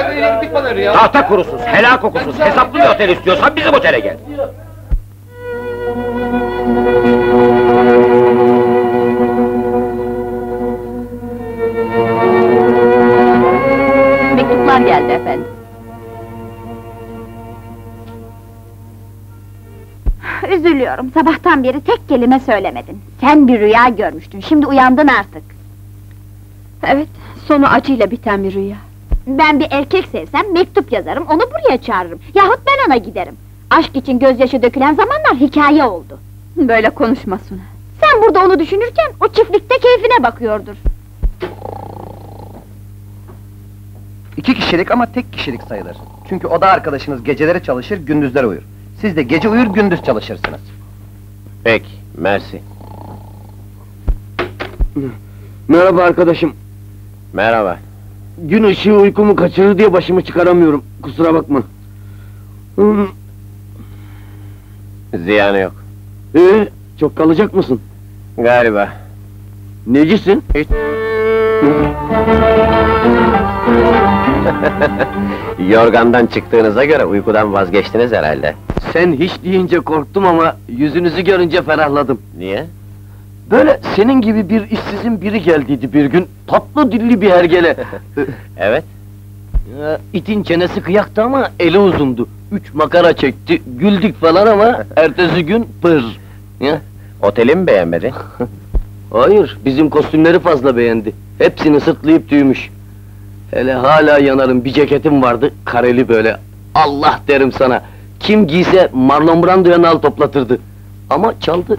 Tahta kurusuz, helal kokusuz, hesaplı bir otel istiyorsan bizim otele gel! Mektuplar geldi efendim. Üzülüyorum, sabahtan beri tek kelime söylemedin. Sen bir rüya görmüştün, şimdi uyandın artık. Evet, sonu acıyla biten bir rüya. Ben bir erkek sevsem mektup yazarım, onu buraya çağırırım. Yahut ben ona giderim. Aşk için gözyaşı dökülen zamanlar hikaye oldu. Böyle konuşma Suna. Sen burada onu düşünürken, o çiftlikte keyfine bakıyordur. 2 kişilik ama tek kişilik sayılır. Çünkü oda arkadaşınız geceleri çalışır, gündüzler uyur. Siz de gece uyur, gündüz çalışırsınız. Peki, mersi. Merhaba arkadaşım. Merhaba. Gün ışığı uykumu kaçırır diye başımı çıkaramıyorum. Kusura bakma. Ziyanı yok. Çok kalacak mısın? Galiba. Necisin? Hiç. Yorgandan çıktığınıza göre uykudan vazgeçtiniz herhalde. Sen hiç deyince korktum ama yüzünüzü görünce ferahladım. Niye? Böyle senin gibi bir işsizin biri geldiydi bir gün, tatlı dilli bir hergele. Evet. İtin çenesi kıyaktı ama eli uzundu. 3 makara çekti, güldük falan ama ertesi gün pır. Ya. Oteli mi beğenmedi? Hayır, bizim kostümleri fazla beğendi. Hepsini sırtlayıp tüymüş. Hele hala yanarım, bir ceketim vardı, kareli böyle. Allah derim sana! Kim giyse Marlon Brando'ya nal toplatırdı. Ama çaldı.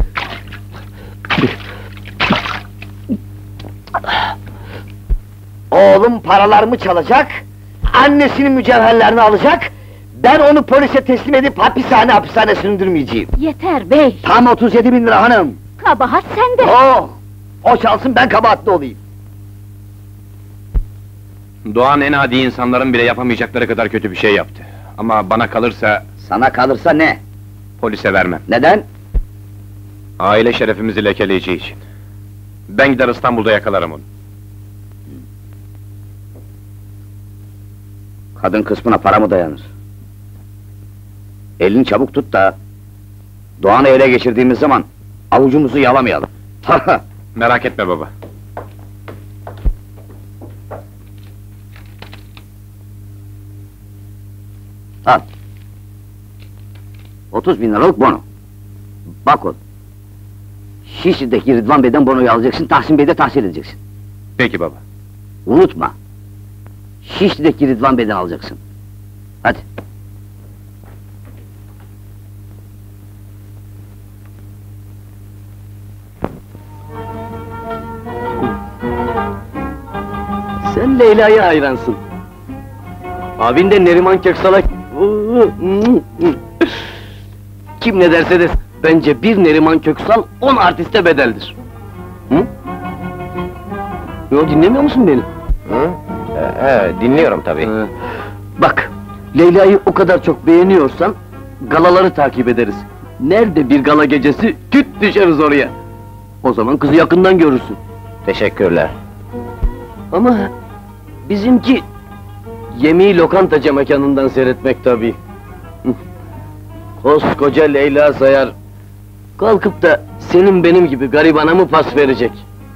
Oğlum paralarımı çalacak, annesinin mücevherlerini alacak, ben onu polise teslim edip hapishane süründürmeyeceğim. Yeter bey! Tam 37.000 lira hanım! Kabahat sende! Oh! O çalsın, ben kabahatli olayım! Doğan en adi insanların bile yapamayacakları kadar kötü bir şey yaptı. Ama bana kalırsa Sana kalırsa ne? polise vermem. Neden? Aile şerefimizi lekeleyeceği için. Ben gider İstanbul'da yakalarım onu. Kadın kısmına para mı dayanır? Elini çabuk tut da... Doğan'ı ele geçirdiğimiz zaman... avucumuzu yalamayalım. Merak etme baba. Al. 30.000 liralık bono. Bak oğlum. Şişli'deki Rıdvan Bey'den bonoyu alacaksın, Tahsin Bey'de tahsil edeceksin. Peki baba. Unutma. Şişli'deki Rıdvan Bey'den alacaksın. Hadi. Sen Leyla'ya hayransın. Abin de Neriman Köksal'a... Kim ne derse desin, bence bir Neriman Köksal 10 artiste bedeldir. Hı? Yo, dinlemiyor musun beni? Hı? Dinliyorum tabii. Bak, Leyla'yı o kadar çok beğeniyorsan, galaları takip ederiz. Nerede bir gala gecesi, küt düşeriz oraya. O zaman kızı yakından görürsün. Teşekkürler. Ama bizimki yemeği lokantacı mekanından seyretmek tabii. Koskoca Leyla Sayar kalkıp da senin benim gibi garibana mı pas verecek?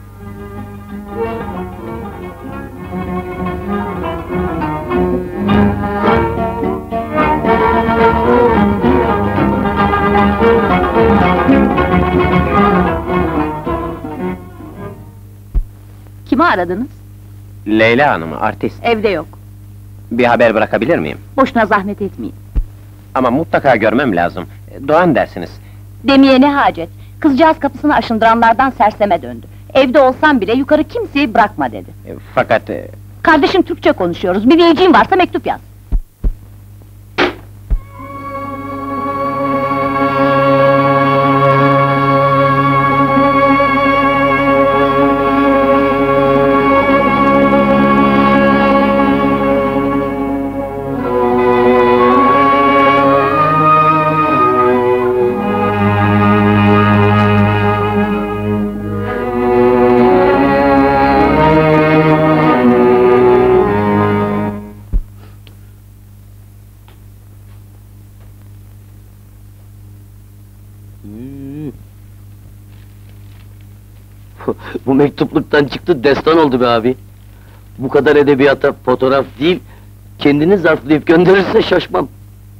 Kimi aradınız? Leyla Hanım, artist. Evde yok. Bir haber bırakabilir miyim? Boşuna zahmet etmeyin. Ama mutlaka görmem lazım. Doğan dersiniz. Demeye ne hacet? Kızcağız kapısını aşındıranlardan serseme döndü. Evde olsam bile yukarı kimseyi bırakma dedi. Fakat... Kardeşim Türkçe konuşuyoruz, bir diyeceğin varsa mektup yaz. Bu mektupluktan çıktı, destan oldu be abi. Bu kadar edebiyata fotoğraf değil, kendini zarflayıp gönderirse şaşmam.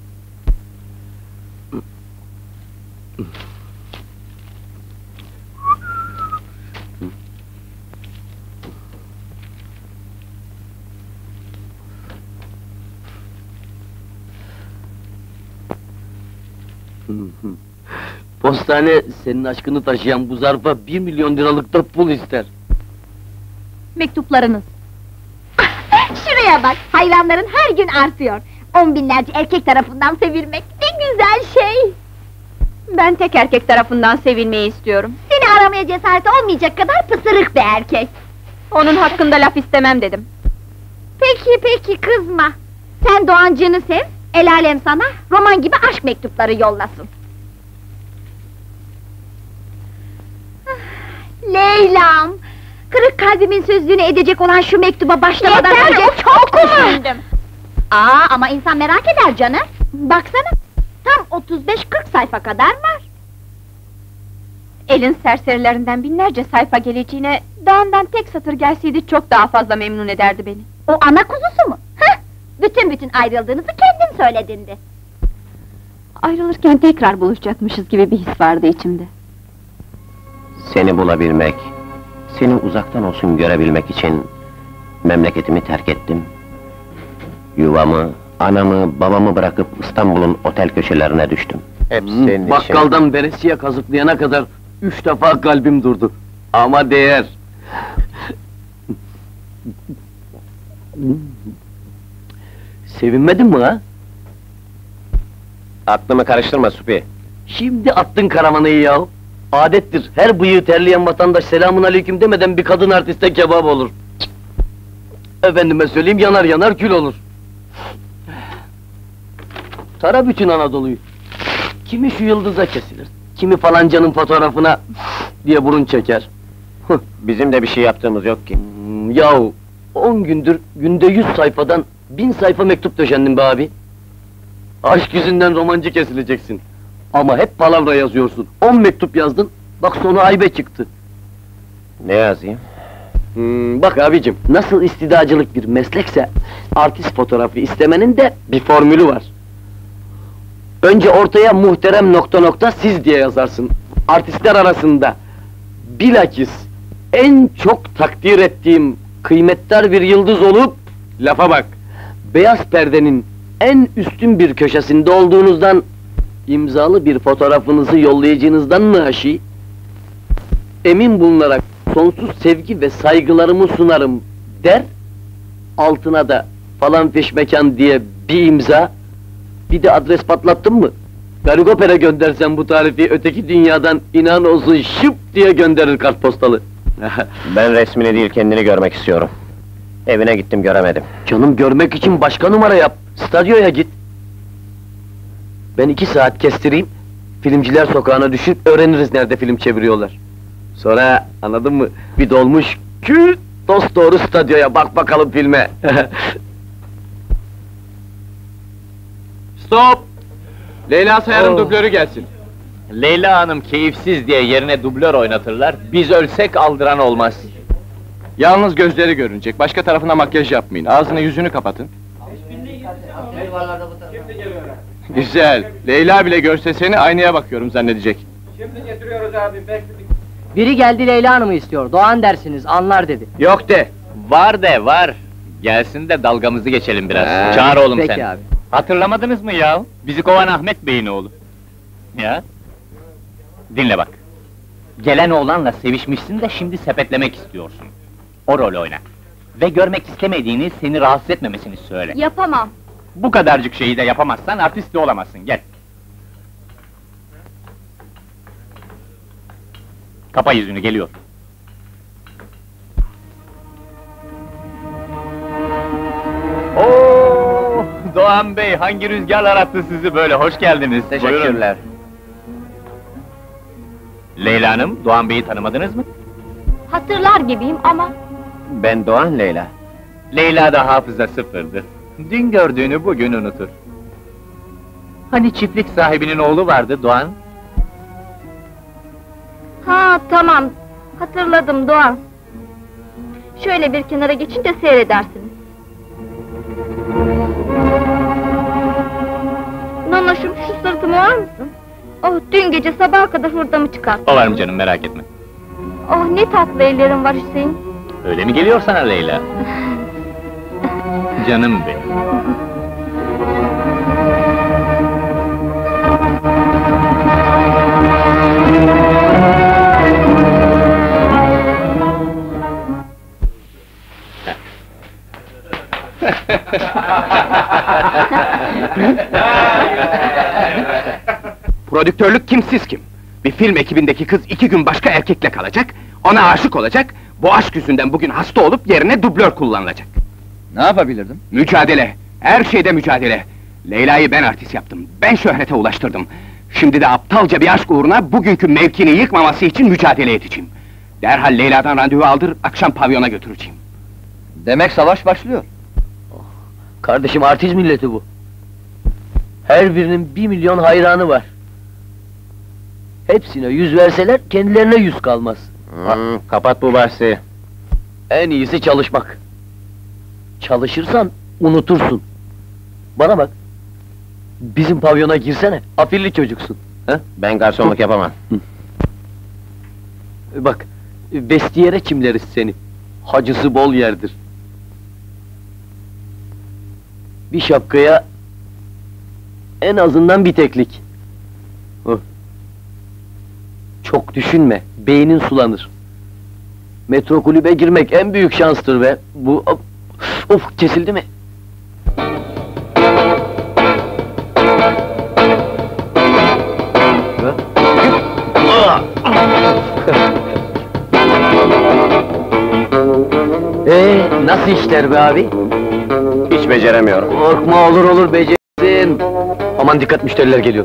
Postane senin aşkını taşıyan bu zarfa 1 milyon liralık da pul ister. Mektuplarınız. Şuraya bak, hayranların her gün artıyor. 10 binlerce erkek tarafından sevilmek ne güzel şey! Ben tek erkek tarafından sevilmeyi istiyorum. Seni aramaya cesareti olmayacak kadar pısırık bir erkek. Onun hakkında laf istemem dedim. Peki, kızma! Sen Doğancığını sev, el alem sana roman gibi aşk mektupları yollasın. Leyla'm! Kırık kalbimin sözlüğünü edecek olan şu mektuba başlamadan Yeter, önce o çok düşündüm. Ama insan merak eder canım. Baksana, tam 35-40 sayfa kadar var. Elin serserilerinden binlerce sayfa geleceğine, Doğan'dan tek satır gelseydi çok daha fazla memnun ederdi beni. O ana kuzusu mu? Hah! Bütün ayrıldığınızı kendin söyledin de. Ayrılırken tekrar buluşacakmışız gibi bir his vardı içimde. Seni bulabilmek, seni uzaktan olsun görebilmek için memleketimi terk ettim. Yuvamı, anamı, babamı bırakıp İstanbul'un otel köşelerine düştüm. Hep senin için. Bakkaldan veresiye kazıklayana kadar 3 defa kalbim durdu. Ama değer. Sevinmedin mi ha? Aklımı karıştırma Supi. Şimdi attın karavanayı yahu. Adettir, her bıyığı terleyen vatandaş selamun aleyküm demeden bir kadın artiste kebap olur. Cık. Efendime söyleyeyim, yanar yanar kül olur. Tara bütün Anadolu'yu. Kimi şu yıldıza kesilir, kimi falancanın fotoğrafına diye burun çeker. Bizim de bir şey yaptığımız yok ki. Yahu, 10 gündür günde 100 sayfadan 1000 sayfa mektup döşendin be abi. Aşk yüzünden romancı kesileceksin. Ama hep palavra yazıyorsun. 10 mektup yazdın, bak sonu aybe çıktı. Ne yazayım? Bak abicim, nasıl istidacılık bir meslekse, artist fotoğrafı istemenin de bir formülü var. Önce ortaya muhterem ... siz diye yazarsın. Artistler arasında, bilakis en çok takdir ettiğim kıymetdar bir yıldız olup, lafa bak, beyaz perdenin en üstün bir köşesinde olduğunuzdan, imzalı bir fotoğrafınızı yollayacağınızdan naşi, emin bulunarak sonsuz sevgi ve saygılarımı sunarım der, altına da falan feşmekan diye bir imza, bir de adres patlattın mı? Garigopere göndersen bu tarifi öteki dünyadan inan olsun şıp diye gönderir kartpostalı. Ben resmini değil kendini görmek istiyorum. Evine gittim göremedim. Canım görmek için başka numara yap, stadyoya git. Ben 2 saat kestireyim, filmciler sokağına düşüp öğreniriz nerede film çeviriyorlar. Sonra anladın mı? Bir dolmuş küt dosdoğru stadyoya bak bakalım filme. Stop! Leyla Sayar'ın dublörü gelsin. Leyla Hanım keyifsiz diye yerine dublör oynatırlar, biz ölsek aldıran olmaz. Yalnız gözleri görünecek, başka tarafına makyaj yapmayın, ağzını yüzünü kapatın. Güzel, Leyla bile görse seni aynaya bakıyorum zannedecek. Şimdi getiriyoruz abi, biri geldi Leyla Hanım'ı istiyor, Doğan dersiniz, anlar dedi. Yok de! Var de, var! Gelsin de dalgamızı geçelim biraz, çağır oğlum Peki sen. abi. Hatırlamadınız mı ya? Bizi kovan Ahmet Bey'in oğlu. Ya? Dinle bak. Gelen oğlanla sevişmişsin de şimdi sepetlemek istiyorsun. O rolü oyna. Ve görmek istemediğini, seni rahatsız etmemesini söyle. Yapamam. Bu kadarcık şeyi de yapamazsan artist de olamazsın, gel. Kapa yüzünü, geliyor. Oo, Doğan Bey, hangi rüzgarlar attı sizi böyle, hoş geldiniz. Teşekkürler. Buyurun. Leyla Hanım, Doğan Bey'i tanımadınız mı? Hatırlar gibiyim ama... Ben Doğan Leyla. Leyla da hafıza sıfırdır. Dün gördüğünü bugün unutur. Hani çiftlik sahibinin oğlu vardı Doğan? Ha tamam, hatırladım Doğan. Şöyle bir kenara geçin de seyredersiniz. Nanoşum, şu sırtımı var mısın? Oh, dün gece sabaha kadar hurdamı çıkarttım. O varım canım, merak etme. Oh, ne tatlı ellerin var Hüseyin. Öyle mi geliyor sana Leyla? Canım benim. Prodüktörlük kimsiz kim? Bir film ekibindeki kız 2 gün başka erkekle kalacak, ona aşık olacak, bu aşk yüzünden bugün hasta olup yerine dublör kullanılacak. Ne yapabilirdim? Mücadele, her şeyde mücadele. Leyla'yı ben artist yaptım, ben şöhrete ulaştırdım. Şimdi de aptalca bir aşk uğruna bugünkü mevkini yıkmaması için mücadele edeceğim. Derhal Leyla'dan randevu aldır, akşam pavyona götüreceğim. Demek savaş başlıyor. Kardeşim artist milleti bu. Her birinin 1 milyon hayranı var. Hepsine 100 verseler kendilerine 100 kalmaz. Kapat bu bahsi. En iyisi çalışmak. Çalışırsan unutursun. Bana bak. Bizim pavyona girsene, afilli çocuksun. Ha? Ben garsonluk yapamam. Bak, vestiyere çimleriz seni. Hacısı bol yerdir. Bir şapkaya en azından bir teklik. Hı. Çok düşünme, beynin sulanır. Metro kulübe girmek en büyük şanstır be. Bu of kesildi mi? Nasıl işler be abi? Hiç beceremiyorum. Korkma olur becersin. Aman dikkat müşteriler geliyor.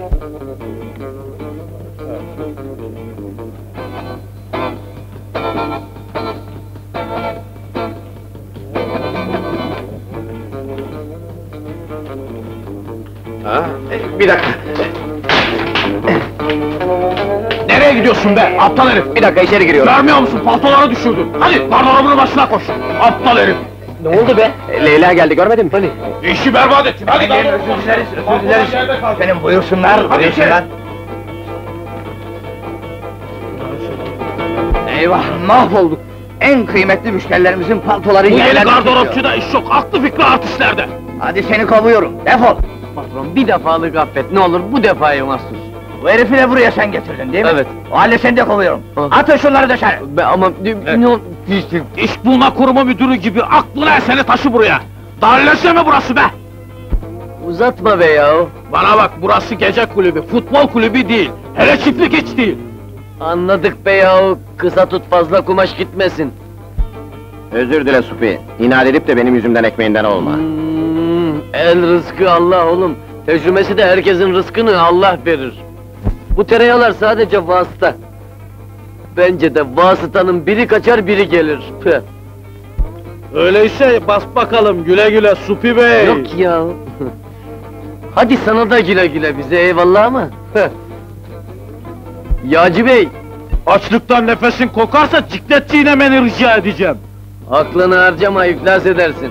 Bir dakika. Nereye gidiyorsun be, aptal herif? Bir dakika, içeri giriyorum. Görmüyor musun, paltoları düşürdün! Hadi, gardırobunun başına koş! Aptal herif! Ne oldu be? Leyla geldi, görmedin mi? Hani? İşi berbat ettin, hadi gel! Özür dileriz. Efendim buyursunlar, buyursunlar. Eyvah, mahvolduk! En kıymetli müşterilerimizin paltoları Bu yeni yerlerine çekiyor. gardıropçuda iş yok, aklı fikri artistlerde! Hadi seni kovuyorum, defol! Patron bir defalık affet, ne olur bu defaya mahsus. Bu herifi de buraya sen getirdin değil mi? Evet. O halde seni de kovuyorum. Ah. Atın şunları dışarı! Be ama İş bulma kurumu müdürü gibi aklına eseni taşı buraya! Darleşe mi burası be? uzatma be yahu. Bana bak, burası gece kulübü, futbol kulübü değil! Hele çiftlik hiç değil! Anladık be yahu, kısa tut fazla kumaş gitmesin. Özür dile Supi. İnat edip de benim yüzümden ekmeğinden olma. El rızkı Allah oğlum. Tecrübesi de herkesin rızkını Allah verir. Bu tereyağlar sadece vasıta. Bence de vasıtanın biri kaçar biri gelir. Püh. Öyleyse bas bakalım, güle güle Supi Bey! Yok ya. Hadi sana da güle güle, bize eyvallah ama. Heh. Yağcı Bey, Açlıktan nefesin kokarsa ciklet çiğnemeni rica edeceğim! aklını harcama, iflas edersin.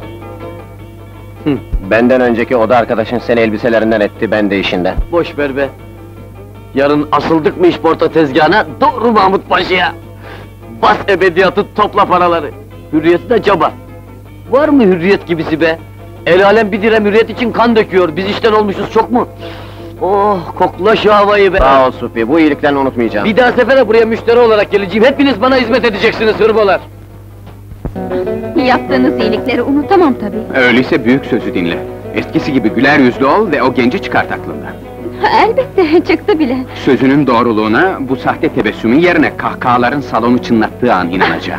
Benden önceki oda arkadaşın seni elbiselerinden etti, ben de işinden. Boş ver be. Yarın asıldık mı işporta tezgahına, doğru Mahmut Paşa'ya! Bas ebediyatı, topla paraları! Hürriyeti de caba! Var mı hürriyet gibisi be? El alem bir dirhem hürriyet için kan döküyor, biz işten olmuşuz çok mu? Oh, kokla şu havayı be! Sağ ol Supi, bu iyiliklerini unutmayacağım. Bir daha sefere buraya müşteri olarak geleceğim, hepiniz bana hizmet edeceksiniz hırbolar! Yaptığınız iyilikleri unutamam tabii. Öyleyse büyük sözü dinle. Eskisi gibi güler yüzlü ol ve o genci çıkart aklından. Elbette, çıktı bile. Sözünün doğruluğuna, bu sahte tebessümün yerine kahkahaların salonu çınlattığı an inanacağım.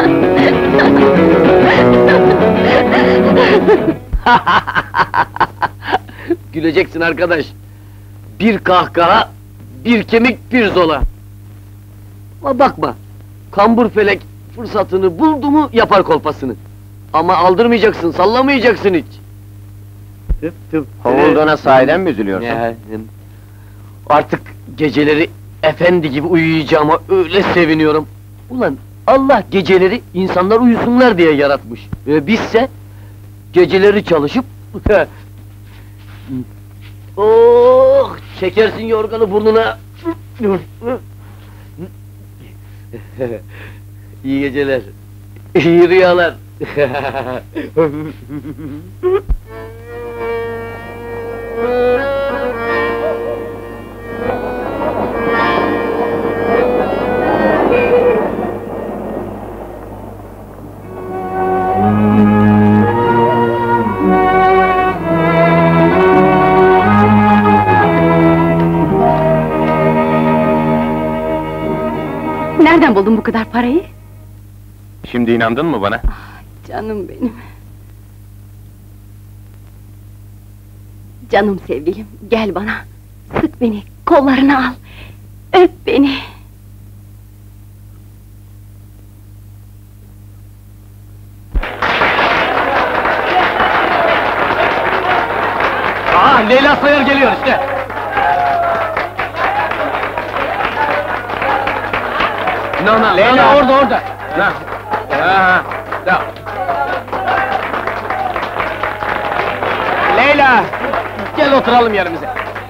Güleceksin arkadaş! Bir kahkaha, bir kemik, bir zola! Ama bakma! Kambur felek fırsatını buldu mu yapar kolpasını! Ama aldırmayacaksın, sallamayacaksın hiç! Tıp tıp! Kovulduğuna sahiden mi üzülüyorsun? Artık geceleri efendi gibi uyuyacağıma öyle seviniyorum! Ulan Allah geceleri insanlar uyusunlar diye yaratmış! Bizse geceleri çalışıp... Oh! Çekersin yorganı burnuna! İyi geceler! İyi rüyalar! Nereden buldun bu kadar parayı? Şimdi inandın mı bana? Canım benim. Canım sevgilim, gel bana. Sık beni, kollarına al. Öp beni. Ah, Leyla Sayar geliyor işte! Leyla orada! Leyla! Gel oturalım yerimize.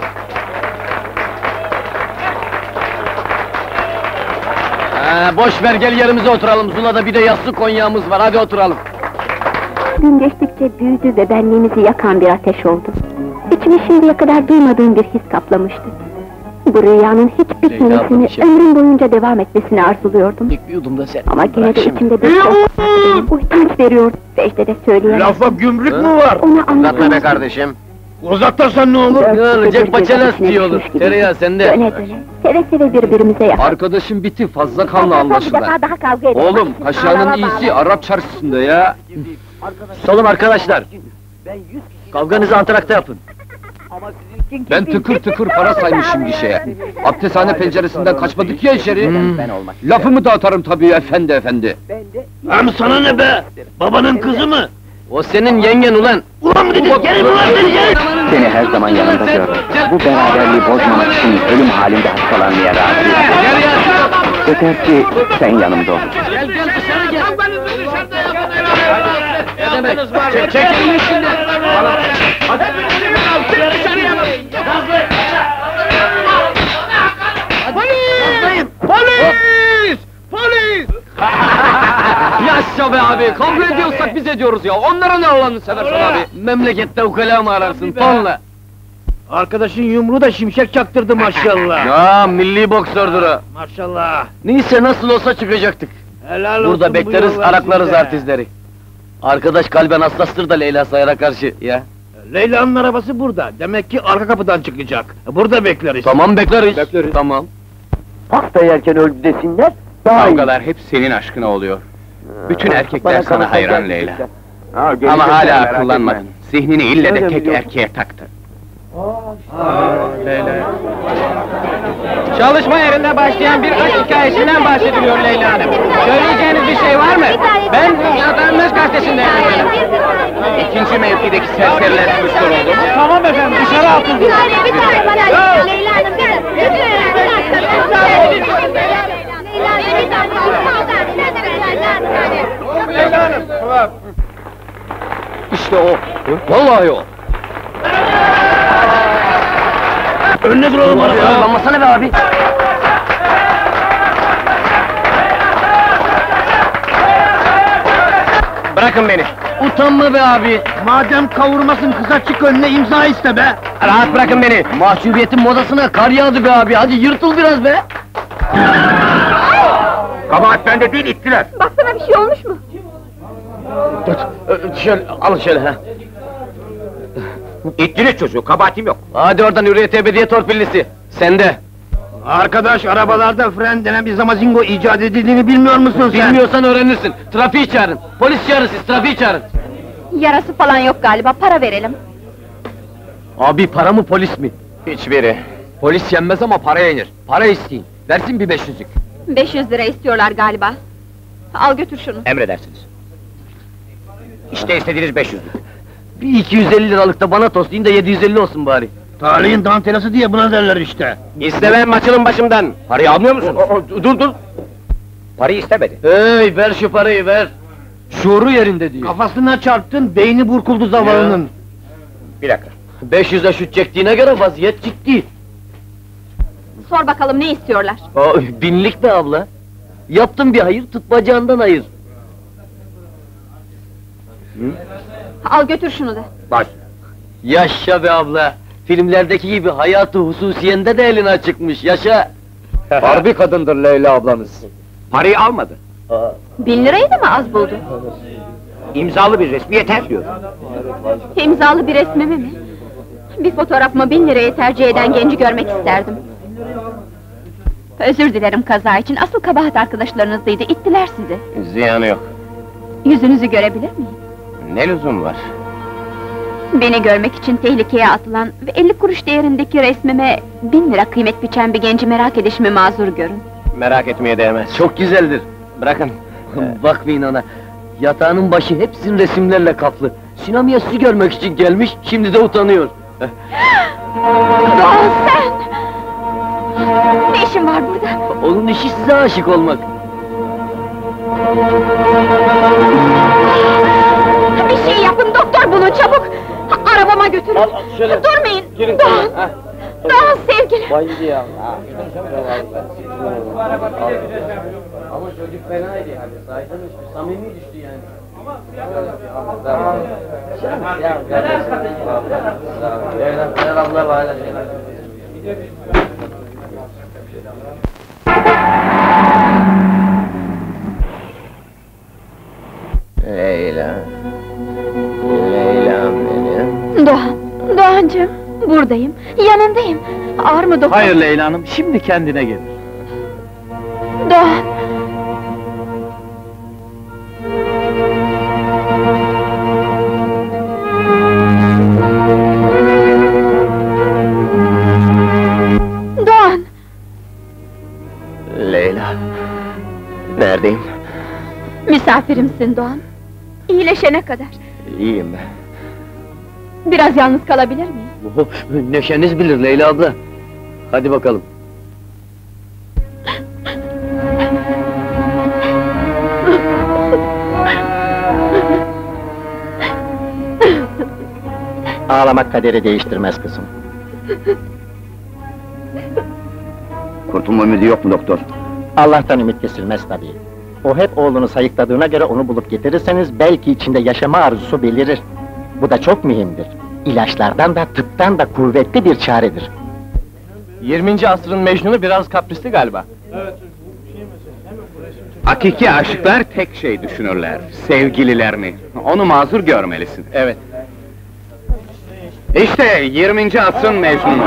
Boş ver, gel yerimize oturalım. Zula'da bir de yassı konyağımız var, hadi oturalım. Gün geçtikçe büyüdü ve benliğimizi yakan bir ateş oldu. İçimi şimdiye kadar duymadığım bir his kaplamıştı. Bu rüyanın hiç bitmemesini, ömrüm boyunca devam etmesini arzuluyordum. İlk bir yudum da sen. Ama gene de içimde bir utanç veriyordu. Secdede söyleyemem. Lafa gümrük mü var? Ona Uzatma be kardeşim. Uzatırsan ne olur? Ne olacak, paçalas diye olur. Tereyağı sende. Döne döne, seve seve birbirimize yakın. Arkadaşım biti, fazla kanlı anlaşılan. Daha kavga edelim. Oğlum, kaşağının iyisi Arap çarşısında ya. Solun arkadaşlar. Kavganızı antarakta yapın. Ben tıkır tıkır para saymışım gişeye. Abdesthane penceresinden kaçmadık ya içeri. Lafımı da atarım tabii efendi. Hem sana ne be? Babanın kızı mı? O senin yengen ulan. Ulan dedim, gelin ulan seni gelin! Seni her zaman yanımda görürüm. Bu beraberliği bozmamak için ölüm halinde hastalanmaya razıyım. Yeter ki sen yanımda ol. Gel dışarı gel. Ne demek? Çekilin şimdi. Hadi dışarıya bak. Polis! Yaşa be abi, kavga ediyorsak biz ediyoruz ya, onlara ne Allah'ını seversen abi! Memlekette ukala mı ararsın, tonla! Arkadaşın yumruğu da şimşek çaktırdı maşallah. Ya, milli boksördür o! Maşallah. Neyse, nasıl olsa çıkacaktık. Helal Burada olsun, bekleriz, bu yollar araklarız size. artistleri. Arkadaş kalben hassastır da Leyla Sayar'a karşı, ya! Leyla'nın arabası burada. Demek ki arka kapıdan çıkacak. Burada bekleriz. Tamam, bekleriz. Tamam. Pasta yerken öldü desinler, Kavgalar hep senin aşkına oluyor. Bütün erkekler sana hayran Leyla. Ama hala akıllanmadın. Zihnini ille de tek erkeğe taktı. Çalışma yerinde başlayan bir aşk hikayesinden bahsediliyor Leyla Hanım. Söyleyeceğiniz bir şey var mı? Ben Yatanmış gazetesindeyim efendim. İkinci mevkideki serseriler müstör oldu. Tamam efendim, dışarı atın. Bir tane bana Leyla Hanım Leyla Hanım, tamam. İşte o! Vallahi o! Önüne duralım araba. Sallanmasana be abi! Bırakın beni. Utanma be abi! Madem kavurmasın kıza çık önüne imza iste be. Rahat bırakın beni. Mahcubiyetin modasına kar yağdı be abi, hadi yırtıl biraz be! Kabahat bende değil, ittiler. Baksana bir şey olmuş mu? Şöyle, al şöyle ha! İttiniz çocuğu, kabahatim yok. Hadi oradan Hürriyet Ebediye torpillisi! Sende! Arkadaş, arabalarda fren denen bir zamazingo icat edildiğini bilmiyor musun sen? Bilmiyorsan öğrenirsin! Trafiği çağırın! Polis çağırın siz, trafiği çağırın! Yarası falan yok galiba, para verelim. Abi para mı polis mi? Hiçbiri. Polis yenmez ama para yenir. Para isteyin. Versin bir 500'lük. 500 lira istiyorlar galiba. Al götür şunu. Emredersiniz. İşte istediğiniz 500'lük. Bir 250 liralık da bana toslayın da 750 olsun bari. Talihin dantelası diye buna derler işte. İstemem, açılın başımdan. Parayı almıyor musun? Dur! Parayı istemedi. Hey, ver şu parayı ver! Şuuru yerinde diyor. Kafasına çarptın, beyni burkuldu zavallının. Bir dakika. 500'e şut çektiğine göre vaziyet ciddi. Sor bakalım ne istiyorlar? Binlik be abla! Yaptın bir hayır, tut bacağından ayır. Al götür şunu da. Baş. Yaşa be abla! Filmlerdeki gibi hayatı hususiyende de eline çıkmış, yaşa! Harbi kadındır Leyla ablanız. Parayı almadı. 1000 lirayı da mı az buldu? İmzalı bir resmi yeter diyor. İmzalı bir resmimi mi? Bir fotoğrafımı 1000 liraya tercih eden genci görmek isterdim. Özür dilerim kaza için, asıl kabahat arkadaşlarınızdaydı, ittiler sizi. Ziyanı yok. Yüzünüzü görebilir miyim? Ne lüzum var? Beni görmek için tehlikeye atılan ve 50 kuruş değerindeki resmime 1000 lira kıymet biçen bir genci merak edişimi mazur görün. Merak etmeye değmez. Çok güzeldir. Bırakın. Bakmayın ona. Yatağının başı hepsinin resimlerle kaplı. Sinemaya sizi görmek için gelmiş, şimdi de utanıyor. Doğan sen! Ne işin var burada? Onun işi size aşık olmak. Bir şey yapın, doktor bulun çabuk! Arabama götürün! Şöyle. Durmayın! Girin. Doğan! Doğan sevgilim! Bayıldı ya. Ama çocuk fenaydı yani. Zayıflamış, samimi düştü yani. Leyla. Leyla'm benim. Doğan, Doğancığım, buradayım, yanındayım. Ağır mı doktor? Hayır Leyla Hanım, şimdi kendine gelir. Doğan! Doğan! Leyla. Neredeyim? Misafirimsin Doğan. İyileşene kadar. İyiyim ben. Biraz yalnız kalabilir miyim? Neşeniz bilir Leyla abla. Hadi bakalım. Ağlamak kaderi değiştirmez kızım. Kurtulma ümidi yok mu doktor? Allah'tan ümit kesilmez tabii. O hep oğlunu sayıkladığına göre onu bulup getirirseniz belki içinde yaşama arzusu belirir. Bu da çok mühimdir. İlaçlardan da tıptan da kuvvetli bir çaredir. 20. asrın Mecnun'u biraz kaprisli galiba. Hakiki aşıklar tek şey düşünürler, sevgililerini. Onu mazur görmelisin. Evet. İşte 20. asrın Mecnun'u.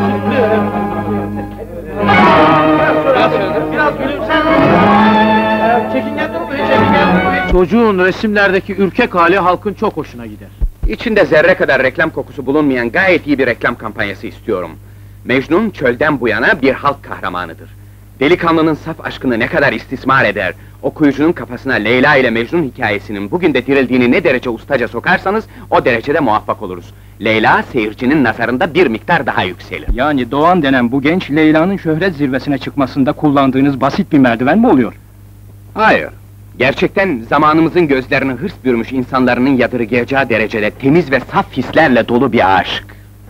Biraz gülümsen! Çekingen durmayın, çekingen! Çocuğun resimlerdeki ürkek hali halkın çok hoşuna gider. İçinde zerre kadar reklam kokusu bulunmayan gayet iyi bir reklam kampanyası istiyorum. Mecnun çölden bu yana bir halk kahramanıdır. Delikanlının saf aşkını ne kadar istismar eder, okuyucunun kafasına Leyla ile Mecnun hikayesinin bugün de dirildiğini ne derece ustaca sokarsanız, o derecede muvaffak oluruz. Leyla, seyircinin nazarında bir miktar daha yükselir. Yani Doğan denen bu genç, Leyla'nın şöhret zirvesine çıkmasında kullandığınız basit bir merdiven mi oluyor? Hayır. Gerçekten zamanımızın gözlerini hırs bürümüş insanların yadırgayacağı derecede temiz ve saf hislerle dolu bir aşk.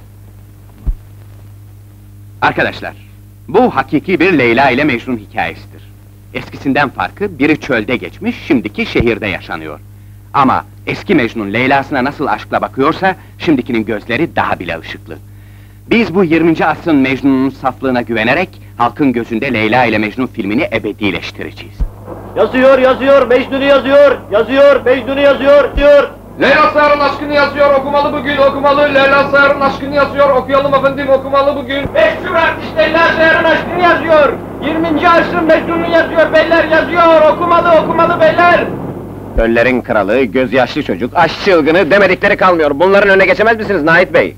Arkadaşlar, bu hakiki bir Leyla ile Mecnun hikayesidir. Eskisinden farkı, biri çölde geçmiş, şimdiki şehirde yaşanıyor. Ama eski Mecnun Leyla'sına nasıl aşkla bakıyorsa, şimdikinin gözleri daha bile ışıklı. Biz bu 20. asrın Mecnun'un saflığına güvenerek, halkın gözünde Leyla ile Mecnun filmini ebedileştireceğiz. Yazıyor, yazıyor, Mecnun'u yazıyor, yazıyor, Mecnun'u yazıyor, diyor. Leyla Sayar'ın aşkını yazıyor, okumalı bugün, okumalı. Leyla Sayar'ın aşkını yazıyor, okuyalım efendim, okumalı bugün. Meşhur artist Leyla Sayar'ın aşkını yazıyor. 20. asrın Mecnun'u yazıyor, beyler yazıyor, okumalı, okumalı beyler. Göllerin kralı, gözyaşlı çocuk, aşk çılgını demedikleri kalmıyor. Bunların önüne geçemez misiniz Nait Bey?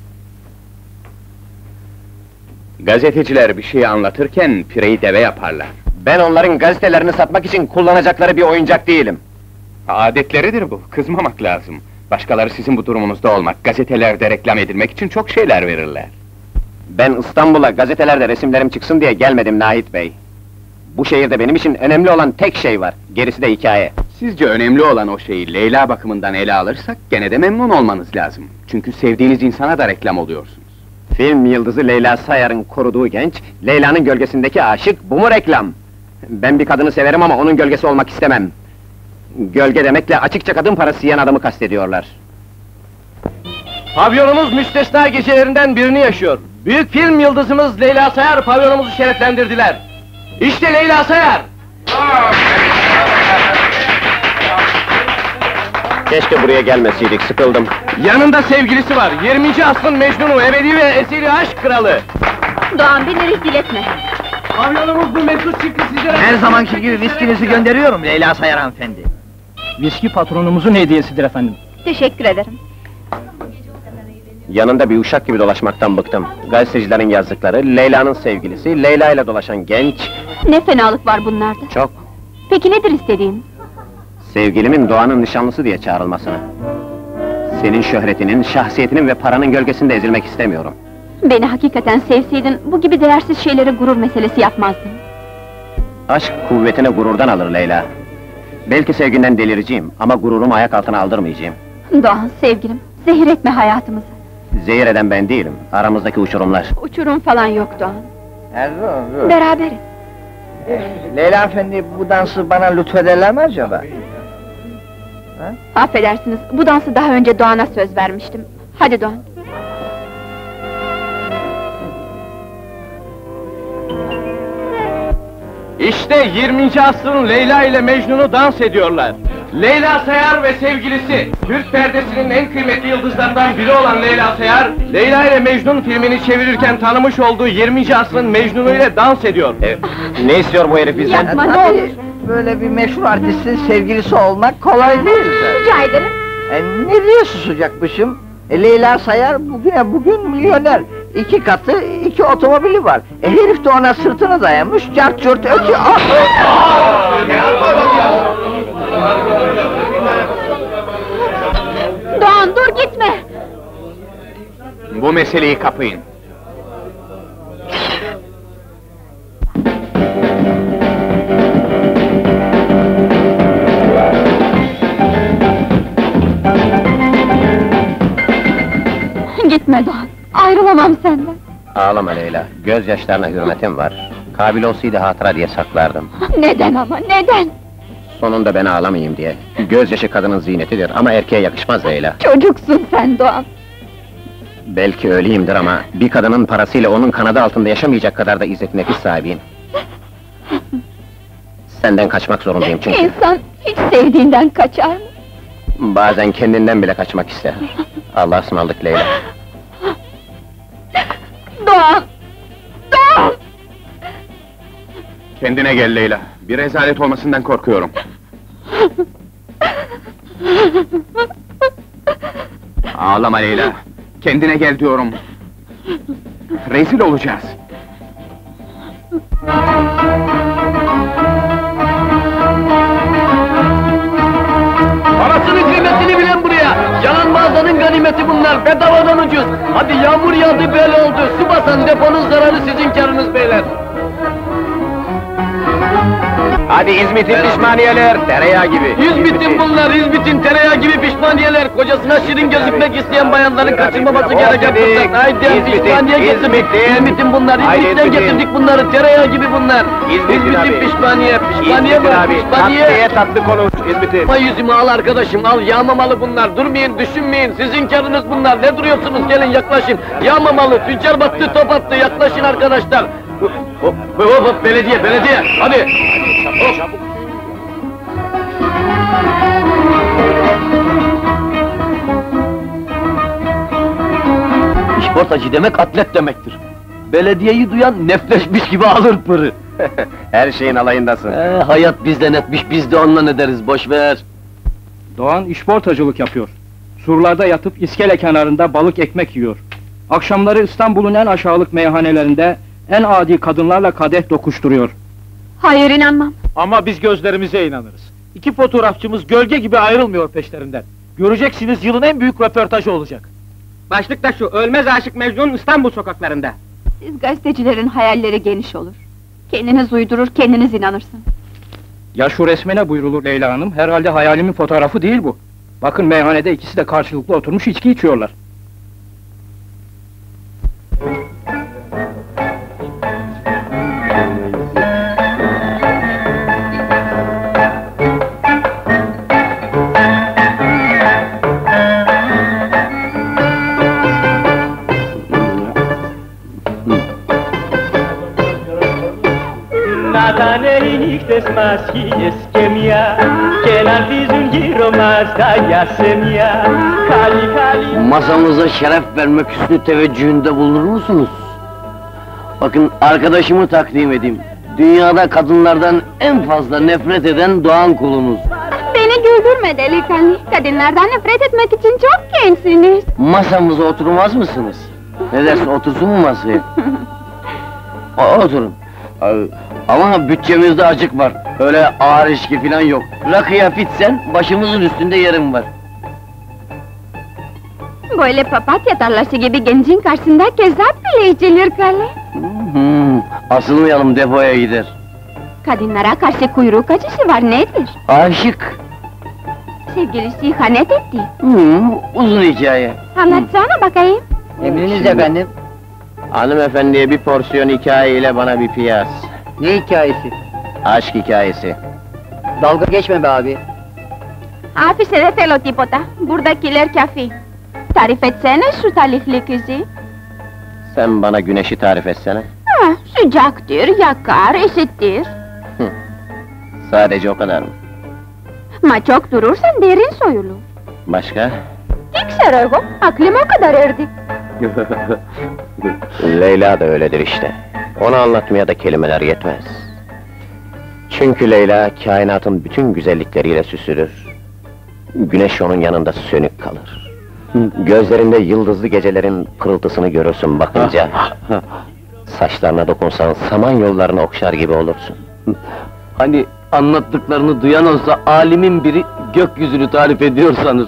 Gazeteciler bir şey anlatırken pireyi deve yaparlar. Ben onların gazetelerini satmak için kullanacakları bir oyuncak değilim. Adetleridir bu, kızmamak lazım. Başkaları sizin bu durumunuzda olmak, gazetelerde reklam edilmek için çok şeyler verirler. Ben İstanbul'a gazetelerde resimlerim çıksın diye gelmedim Nait Bey. Bu şehirde benim için önemli olan tek şey var, gerisi de hikaye. Sizce önemli olan o şeyi Leyla bakımından ele alırsak, gene de memnun olmanız lazım. Çünkü sevdiğiniz insana da reklam oluyorsunuz. Film yıldızı Leyla Sayar'ın koruduğu genç, Leyla'nın gölgesindeki aşık, bu mu reklam? Ben bir kadını severim ama onun gölgesi olmak istemem. Gölge demekle açıkça kadın parası yiyen adamı kastediyorlar. Pavyonumuz müstesna gecelerinden birini yaşıyor. Büyük film yıldızımız Leyla Sayar pavyonumuzu şereflendirdiler. İşte Leyla Sayar! Keşke buraya gelmeseydik, sıkıldım. Yanında sevgilisi var, 20. asrın Mecnun'u, ebedi ve esiri aşk kralı! Doğan, beni rezil etme! Pavyonumuz bu mesut çifti sizlere... Her zamanki gibi viskinizi gönderiyorum Leyla Sayar hanımefendi. Viski patronumuzun hediyesidir efendim. Teşekkür ederim. Yanında bir uşak gibi dolaşmaktan bıktım. Gazetecilerin yazdıkları, Leyla'nın sevgilisi, Leyla ile dolaşan genç... Ne fenalık var bunlarda? Çok. Peki nedir istediğin? Sevgilimin Doğan'ın nişanlısı diye çağrılmasını. Senin şöhretinin, şahsiyetinin ve paranın gölgesinde ezilmek istemiyorum. Beni hakikaten sevseydin, bu gibi değersiz şeyleri gurur meselesi yapmazdın. Aşk kuvvetini gururdan alır Leyla. Belki sevginden delireceğim ama gururumu ayak altına aldırmayacağım. Doğan, sevgilim, zehir etme hayatımızı. Zehir eden ben değilim, aramızdaki uçurumlar. Uçurum falan yok Doğan, Erdoğan, beraberiz. Leyla efendi, bu dansı bana lütfederler mi acaba? Affedersiniz, bu dansı daha önce Doğan'a söz vermiştim. Hadi Doğan. İşte 20. asrın Leyla ile Mecnun'u dans ediyorlar. Leyla Sayar ve sevgilisi, Türk perdesinin en kıymetli yıldızlarından biri olan Leyla Sayar, Leyla ile Mecnun filmini çevirirken tanımış olduğu 20. asrın Mecnun'u ile dans ediyor. Ne istiyor bu herif bizden? Yapma, ne olur! Böyle bir meşhur artistin sevgilisi olmak kolay değil. Rica ederim. Ne diye susacakmışım? Leyla Sayar bugün milyoner. 2 katı, 2 otomobili var. Herif de ona sırtını dayamış, cart curt ötüyor. Doğan, dur gitme! Bu meseleyi kapayın. Gitme Doğan, ayrılamam senden. Ağlama Leyla, gözyaşlarına hürmetim var. Kabil olsaydı hatıra diye saklardım. Neden ama, neden? Sonunda ben ağlamayayım diye. Gözyaşı kadının ziynetidir ama erkeğe yakışmaz Leyla. Çocuksun sen Doğan. Belki öyleyimdir ama bir kadının parasıyla onun kanadı altında yaşamayacak kadar da izzet nefis sahibiyim. Senden kaçmak zorundayım çünkü. İnsan hiç sevdiğinden kaçar mı? Bazen kendinden bile kaçmak ister. Allah'a ısmarladık Leyla. Doğan! Doğan! Kendine gel Leyla, bir rezalet olmasından korkuyorum. Ağlama Leyla, kendine gel diyorum. Rezil olacağız. Parasını kıymetini bilen buraya! Yalan mağazanın ganimeti bunlar, bedavadan ucuz! Hadi yağmur yağdı böyle oldu, su basan deponun zararı sizin kârınız beyler! Hadi İzmit'in pişmaniyeler, tereyağı gibi! İzmit'in bunlar, İzmit'in tereyağı gibi pişmaniyeler! Kocasına şirin gözükmek isteyen bayanların kaçırmaması gereken fırsat! Haydi pişmaniye getirdik! İzmit'in bunlar, İzmit'ten getirdik bunları, tereyağı gibi bunlar! İzmit'in pişmaniye, pişmaniye mi? Pişmaniye! Tatlı konuş İzmit'in! Ay yüzümü al arkadaşım, al, yağmamalı bunlar! Durmayın, düşünmeyin, sizin kârınız bunlar! Ne duruyorsunuz, gelin yaklaşın! Yağmamalı, tüccar battı, top attı, yaklaşın arkadaşlar! Hop, hop, hop, belediye, hadi! Hop! İşportacı demek atlet demektir. Belediyeyi duyan nefleşmiş gibi alır pırı. Her şeyin alayındasın. Hayat bizden etmiş, biz de onunla ne deriz, boş ver. Doğan işportacılık yapıyor. Surlarda yatıp iskele kenarında balık ekmek yiyor. Akşamları İstanbul'un en aşağılık meyhanelerinde en adi kadınlarla kadeh dokuşturuyor. Hayır, inanmam. Ama biz gözlerimize inanırız. 2 fotoğrafçımız gölge gibi ayrılmıyor peşlerinden. Göreceksiniz, yılın en büyük röportajı olacak. Başlık da şu, ölmez aşık Mecnun İstanbul sokaklarında. Siz gazetecilerin hayalleri geniş olur. Kendiniz uydurur, kendiniz inanırsın. Ya şu resmine buyrulur Leyla Hanım, herhalde hayalimin fotoğrafı değil bu. Bakın meyhanede ikisi de karşılıklı oturmuş içki içiyorlar. Masamıza şeref vermek üstü teveccühünde bulunur musunuz? Bakın arkadaşımı takdim edeyim. Dünyada kadınlardan en fazla nefret eden Doğan kulunuz. Beni güldürme delikanlı. Kadınlardan nefret etmek için çok gençsiniz. Masamıza oturmaz mısınız? Ne dersin, otursun mu masaya? Oturun. Ama bütçemizde açık var. Öyle ağır içki falan yok. Rakıya fitsen başımızın üstünde yerim var. Böyle papatya tarlası gibi gencin karşısında kezzap bile içilir kale. Asılmayalım, depoya gider. Kadınlara karşı kuyruk acısı var, nedir? Aşık. Sevgilisi ihanet etti. Uzun hikaye. Anlatsana bakayım. Emriniz efendim. Hanımefendiye bir porsiyon hikaye ile bana bir piyaz. Ne hikayesi? Aşk hikayesi. Dalga geçme be abi. Afise de telotipota, buradakiler kafi. Tarif etsene şu talihli kızı. Sen bana güneşi tarif etsene. Ha, sıcaktır, yakar, eşittir. Sadece o kadar mı? Ma çok durursan derin soyulur. Başka? Tikser ego, aklım o kadar erdi. Leyla da öyledir işte. Onu anlatmaya da kelimeler yetmez. Çünkü Leyla, kainatın bütün güzellikleriyle süsülür. Güneş onun yanında sönük kalır. Gözlerinde yıldızlı gecelerin pırıltısını görürsün bakınca. Saçlarına dokunsan saman yollarını okşar gibi olursun. Hani anlattıklarını duyan olsa alimin biri gökyüzünü tarif ediyor sanır.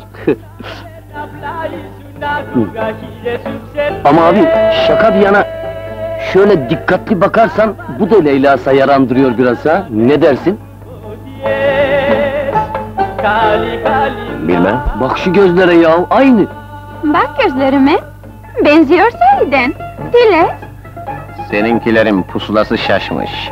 Ama abi şaka bir yana, şöyle dikkatli bakarsan bu da Leyla Sayar'ı andırıyor biraz ha. Ne dersin? Bilmem. Bak şu gözlere ya, aynı. Bak gözlerime, benziyor sahiden. Dile. Seninkilerin pusulası şaşmış.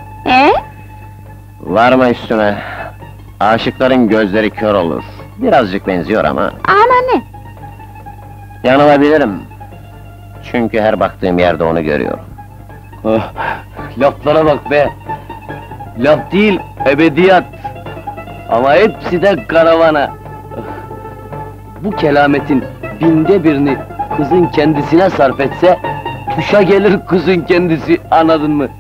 Var mı üstüne? Aşıkların gözleri kör olur. Birazcık benziyor ama. Ama ne? Yanılabilirim. Çünkü her baktığım yerde onu görüyorum. Laflara bak be! Laf değil, ebediyat! Ama hepsi de karavana! Bu kelametin binde birini kızın kendisine sarf etse, tuşa gelir kızın kendisi, anladın mı?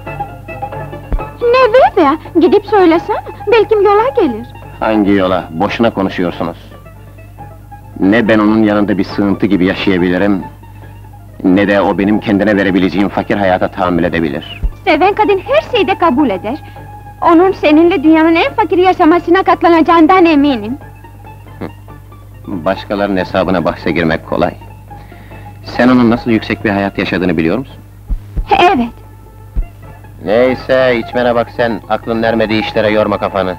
Ne be ya, gidip söylesene, belki yola gelir. Hangi yola? Boşuna konuşuyorsunuz. Ne ben onun yanında bir sığıntı gibi yaşayabilirim, ne de o benim kendine verebileceğim fakir hayata tahammül edebilir. Seven kadın her şeyde kabul eder. Onun seninle dünyanın en fakir yaşamasına katlanacağından eminim. Başkalarının hesabına bahse girmek kolay. Sen onun nasıl yüksek bir hayat yaşadığını biliyor musun? Evet. Neyse, içmene bak sen, aklın ermediği işlere yorma kafanı.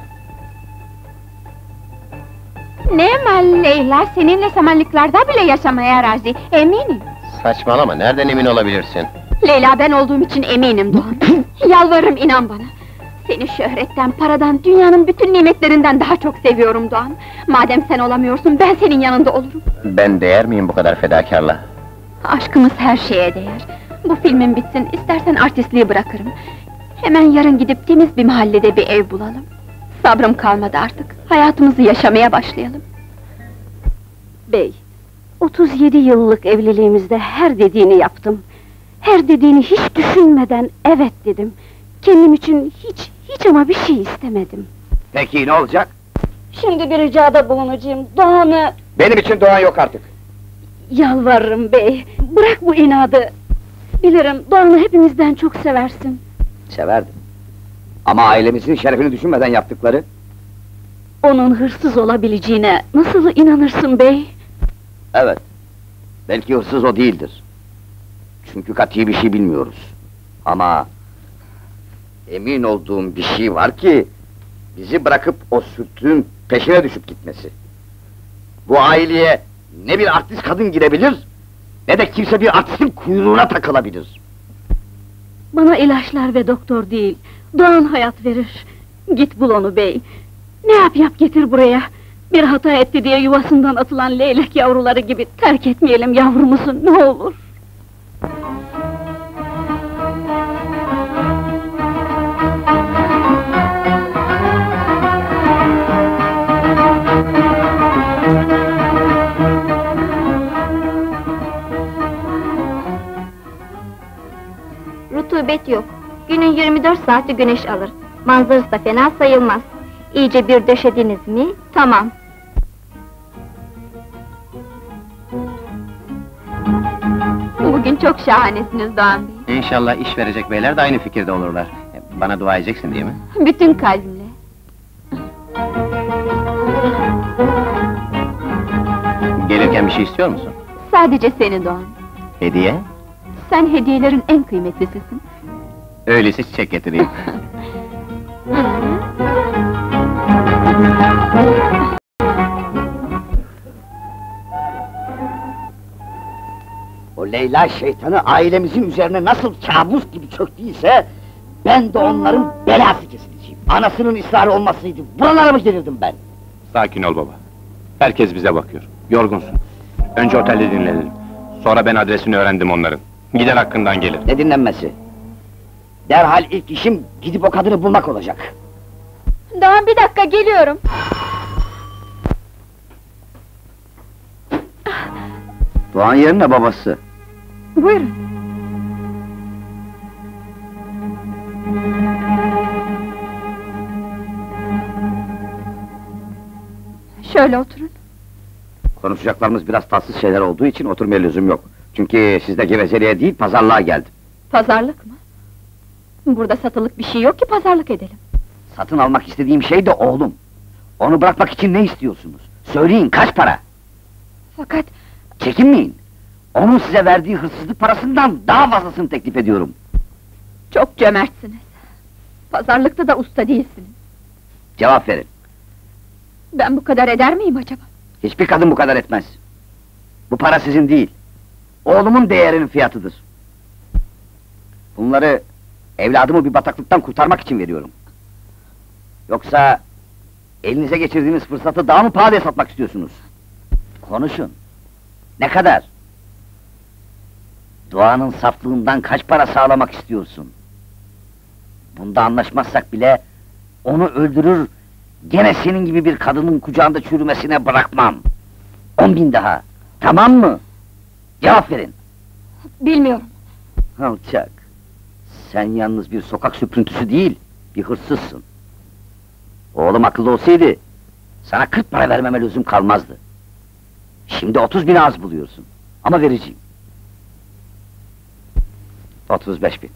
Ne mal Leyla, seninle samanlıklarda bile yaşamaya razı, eminim. Saçmalama, nereden emin olabilirsin? Leyla ben olduğum için eminim Doğan. Yalvarırım inan bana. Seni şöhretten, paradan, dünyanın bütün nimetlerinden daha çok seviyorum Doğan. Madem sen olamıyorsun, ben senin yanında olurum. Ben değer miyim bu kadar fedakarlığa? Aşkımız her şeye değer. Bu filmin bitsin, istersen artistliği bırakırım. Hemen yarın gidip temiz bir mahallede bir ev bulalım. Sabrım kalmadı artık, hayatımızı yaşamaya başlayalım. Bey, 37 yıllık evliliğimizde her dediğini yaptım. Her dediğini hiç düşünmeden evet dedim. Kendim için hiç ama bir şey istemedim. Peki ne olacak? Şimdi bir ricada bulunacağım, Doğan'ı... Benim için Doğan yok artık. Yalvarırım bey, bırak bu inadı! Bilirim, Doğan'ı hepimizden çok seversin. Severdim. Ama ailemizin şerefini düşünmeden yaptıkları... Onun hırsız olabileceğine nasıl inanırsın bey? Evet. Belki hırsız o değildir. Çünkü katiyi bir şey bilmiyoruz. Ama... emin olduğum bir şey var ki... bizi bırakıp o sürtüğün peşine düşüp gitmesi. Bu aileye ne bir artist kadın girebilir... ne de kimse bir artistin kuyruğuna takılabilir. Bana ilaçlar ve doktor değil, Doğan hayat verir. Git bul onu bey. Ne yap getir buraya. Bir hata etti diye yuvasından atılan leylek yavruları gibi terk etmeyelim yavrumuzu, ne olur. Rutubet yok. Günün 24 saati güneş alır. Manzarası da fena sayılmaz. İyice bir döşediniz mi, tamam. Bugün çok şahanesiniz Doğan Bey. İnşallah iş verecek beyler de aynı fikirde olurlar. Bana dua edeceksin değil mi? Bütün kalbimle. Gelirken bir şey istiyor musun? Sadece seni Doğan. Hediye? Sen hediyelerin en kıymetlisisin. Öyleyse çiçek getireyim. O Leyla şeytanı ailemizin üzerine nasıl kabus gibi çöktüyse... ...ben de onların belası kesileceğim. Anasının ısrarı olmasaydı buralara mı gelirdim ben? Sakin ol baba. Herkes bize bakıyor. Yorgunsun. Önce otelde dinlenelim. Sonra ben adresini öğrendim onların. Gider hakkından gelir. Ne dinlenmesi? Derhal ilk işim gidip o kadını bulmak olacak. Doğan bir dakika geliyorum. Doğan yerine babası. Buyurun. Şöyle oturun. Konuşacaklarımız biraz tatsız şeyler olduğu için oturmaya lüzum yok. Çünkü siz de gevezeliğe değil, pazarlığa geldim. Pazarlık mı? Burada satılık bir şey yok ki pazarlık edelim. Satın almak istediğim şey de oğlum. Onu bırakmak için ne istiyorsunuz? Söyleyin, kaç para? Fakat... Çekinmeyin. Onun size verdiği hırsızlık parasından daha fazlasını teklif ediyorum. Çok cömertsiniz. Pazarlıkta da usta değilsiniz. Cevap verin. Ben bu kadar eder miyim acaba? Hiçbir kadın bu kadar etmez. Bu para sizin değil. Oğlumun değerinin fiyatıdır. Bunları evladımı bir bataklıktan kurtarmak için veriyorum. Yoksa elinize geçirdiğiniz fırsatı daha mı pahalıya satmak istiyorsunuz? Konuşun. Ne kadar? Doğanın saflığından kaç para sağlamak istiyorsun? Bunda anlaşmazsak bile onu öldürür, gene senin gibi bir kadının kucağında çürümesine bırakmam. 10.000 daha, tamam mı? Cevap verin. Bilmiyorum. Alçak! Sen yalnız bir sokak süprüntüsü değil, bir hırsızsın. Oğlum akıllı olsaydı, sana 40 para vermeme lüzum kalmazdı. Şimdi 30.000 az buluyorsun, ama vereceğim. 35.000.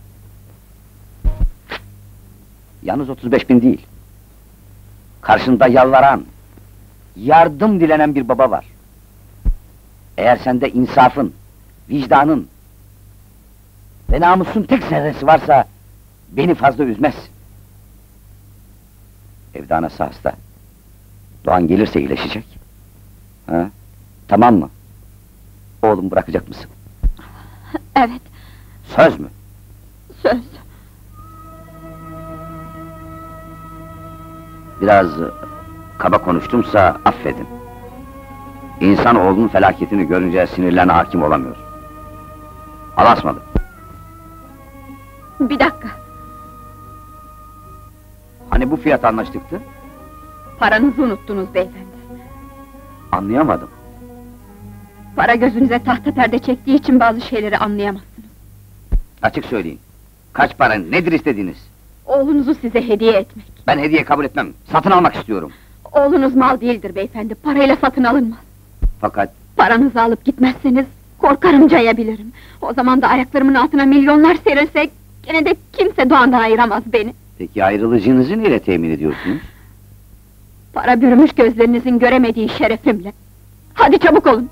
Yalnız 35.000 değil. Karşında yalvaran, yardım dilenen bir baba var. Eğer sende insafın, vicdanın ve namusun tek zerresi varsa, beni fazla üzmezsin. Evde anası hasta. Doğan gelirse iyileşecek. Ha? Tamam mı? Oğlum bırakacak mısın? Evet, Söz mü? söz. Biraz kaba konuştumsa affedin. İnsan oğlunun felaketini görünce sinirlerine hakim olamıyor. Allah'a ısmarladık. Bir dakika, Hani bu fiyat anlaştıktı? paranızı unuttunuz beyefendi. Anlayamadım. Para gözünüze tahta perde çektiği için bazı şeyleri anlayamazsınız. Açık söyleyin. Kaç para, nedir istediğiniz? Oğlunuzu size hediye etmek. Ben hediye kabul etmem, satın almak istiyorum. Oğlunuz mal değildir beyefendi, parayla satın alınmaz. Fakat Paranızı alıp gitmezseniz, korkarım cayabilirim. O zaman da ayaklarımın altına milyonlar serilse, gene de kimse Doğan'dan ayıramaz beni. peki ayrılacağınızı neyle temin ediyorsunuz? Para bürümüş gözlerinizin göremediği şerefimle. Hadi çabuk olun!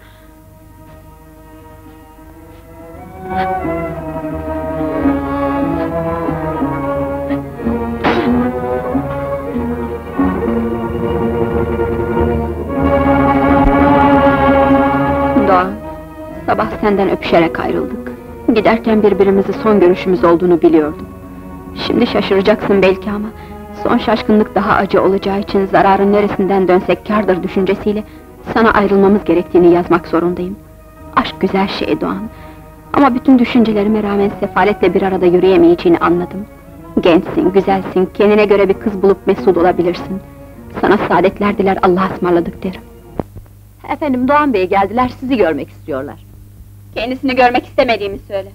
Doğan, sabah senden öpüşerek ayrıldık. Giderken birbirimizi son görüşümüz olduğunu biliyordum. Şimdi şaşıracaksın belki ama... ...son şaşkınlık daha acı olacağı için zararın neresinden dönsek kârdır düşüncesiyle... ...sana ayrılmamız gerektiğini yazmak zorundayım. Aşk güzel şey Doğan. Ama bütün düşüncelerime rağmen sefaletle bir arada yürüyemeyeceğini anladım. Gençsin, güzelsin, kendine göre bir kız bulup mesut olabilirsin. Sana saadetler diler, Allah'a ısmarladık derim. Efendim, Doğan Bey geldiler, sizi görmek istiyorlar. Kendisini görmek istemediğimi söyle.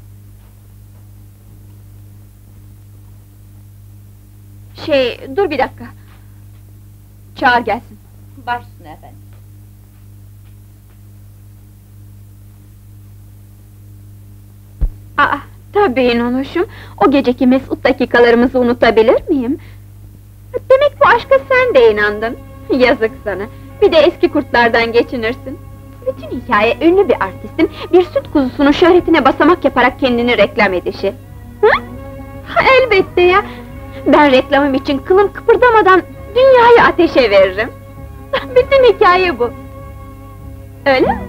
Dur bir dakika. Çağır gelsin. Baş üstüne efendim. Tabii Nonuşum, o geceki mesut dakikalarımızı unutabilir miyim? Demek bu aşka sen de inandın. Yazık sana, bir de eski kurtlardan geçinirsin. Bütün hikaye ünlü bir artistin bir süt kuzusunun şöhretine basamak yaparak kendini reklam edişi. Hı? Ha, elbette ya! Ben reklamım için kılım kıpırdamadan dünyayı ateşe veririm. Bütün hikaye bu. Öyle mi?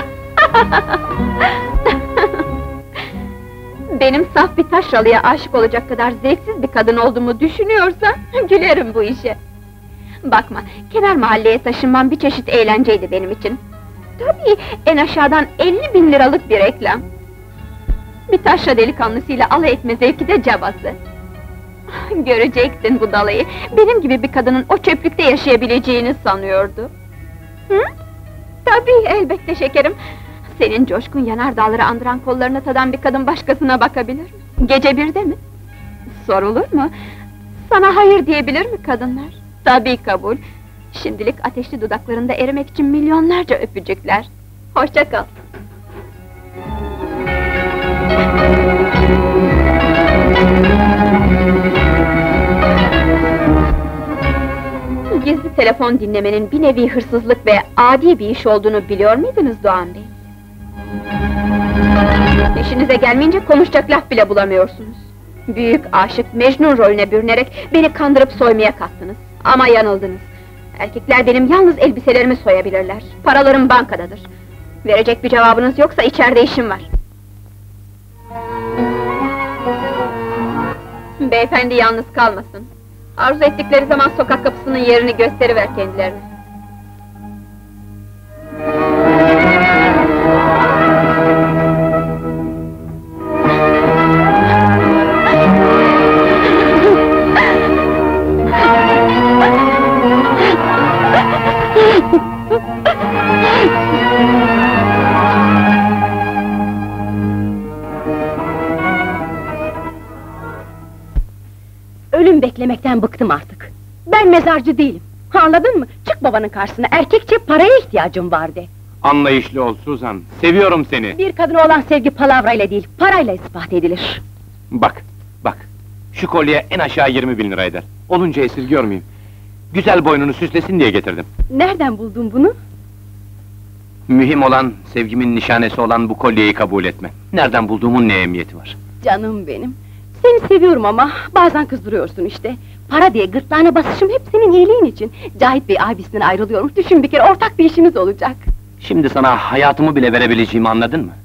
Benim saf bir taşralıya aşık olacak kadar zevksiz bir kadın olduğumu düşünüyorsan gülerim bu işe. Bakma, kenar mahalleye taşınmam bir çeşit eğlenceydi benim için. Tabii, en aşağıdan 50.000 liralık bir reklam. Bir taşra delikanlısıyla alay etme zevki de cabası. Görecektin bu dalayı, benim gibi bir kadının o çöplükte yaşayabileceğini sanıyordu. Hı? Tabii, elbette şekerim. Senin coşkun yanardağları andıran kollarına tadan bir kadın başkasına bakabilir mi? Gece 1'de mi? Sorulur mu? Sana hayır diyebilir mi kadınlar? Tabii kabul. Şimdilik ateşli dudaklarında erimek için milyonlarca öpücükler. Hoşça kal. Gizli telefon dinlemenin bir nevi hırsızlık ve adi bir iş olduğunu biliyor muydunuz Doğan Bey? İşinize gelmeyince konuşacak laf bile bulamıyorsunuz. Büyük aşık Mecnun rolüne bürünerek beni kandırıp soymaya kalktınız. Ama yanıldınız. Erkekler benim yalnız elbiselerimi soyabilirler. Paralarım bankadadır. Verecek bir cevabınız yoksa içeride işim var. Beyefendi yalnız kalmasın. Arzu ettikleri zaman sokak kapısının yerini gösteriver kendilerine. Ölüm beklemekten bıktım artık. Ben mezarcı değilim. Anladın mı? Çık babanın karşısına, erkekçe paraya ihtiyacım var de. Anlayışlı ol Suzan, seviyorum seni. Bir kadına olan sevgi palavrayla değil, parayla ispat edilir. Bak, şu kolye en aşağı 20.000 lira eder. Olunca esirgiyor muyum? Güzel boynunu süslesin diye getirdim. Nereden buldun bunu? Mühim olan, sevgimin nişanesi olan bu kolyeyi kabul etme. Nereden bulduğumun ne ehemmiyeti var? Canım benim! Seni seviyorum ama bazen kızdırıyorsun işte. Para diye gırtlağına basışım hep senin iyiliğin için. Cahit Bey abisinden ayrılıyormuş, düşün bir kere ortak bir işimiz olacak. Şimdi sana hayatımı bile verebileceğimi anladın mı?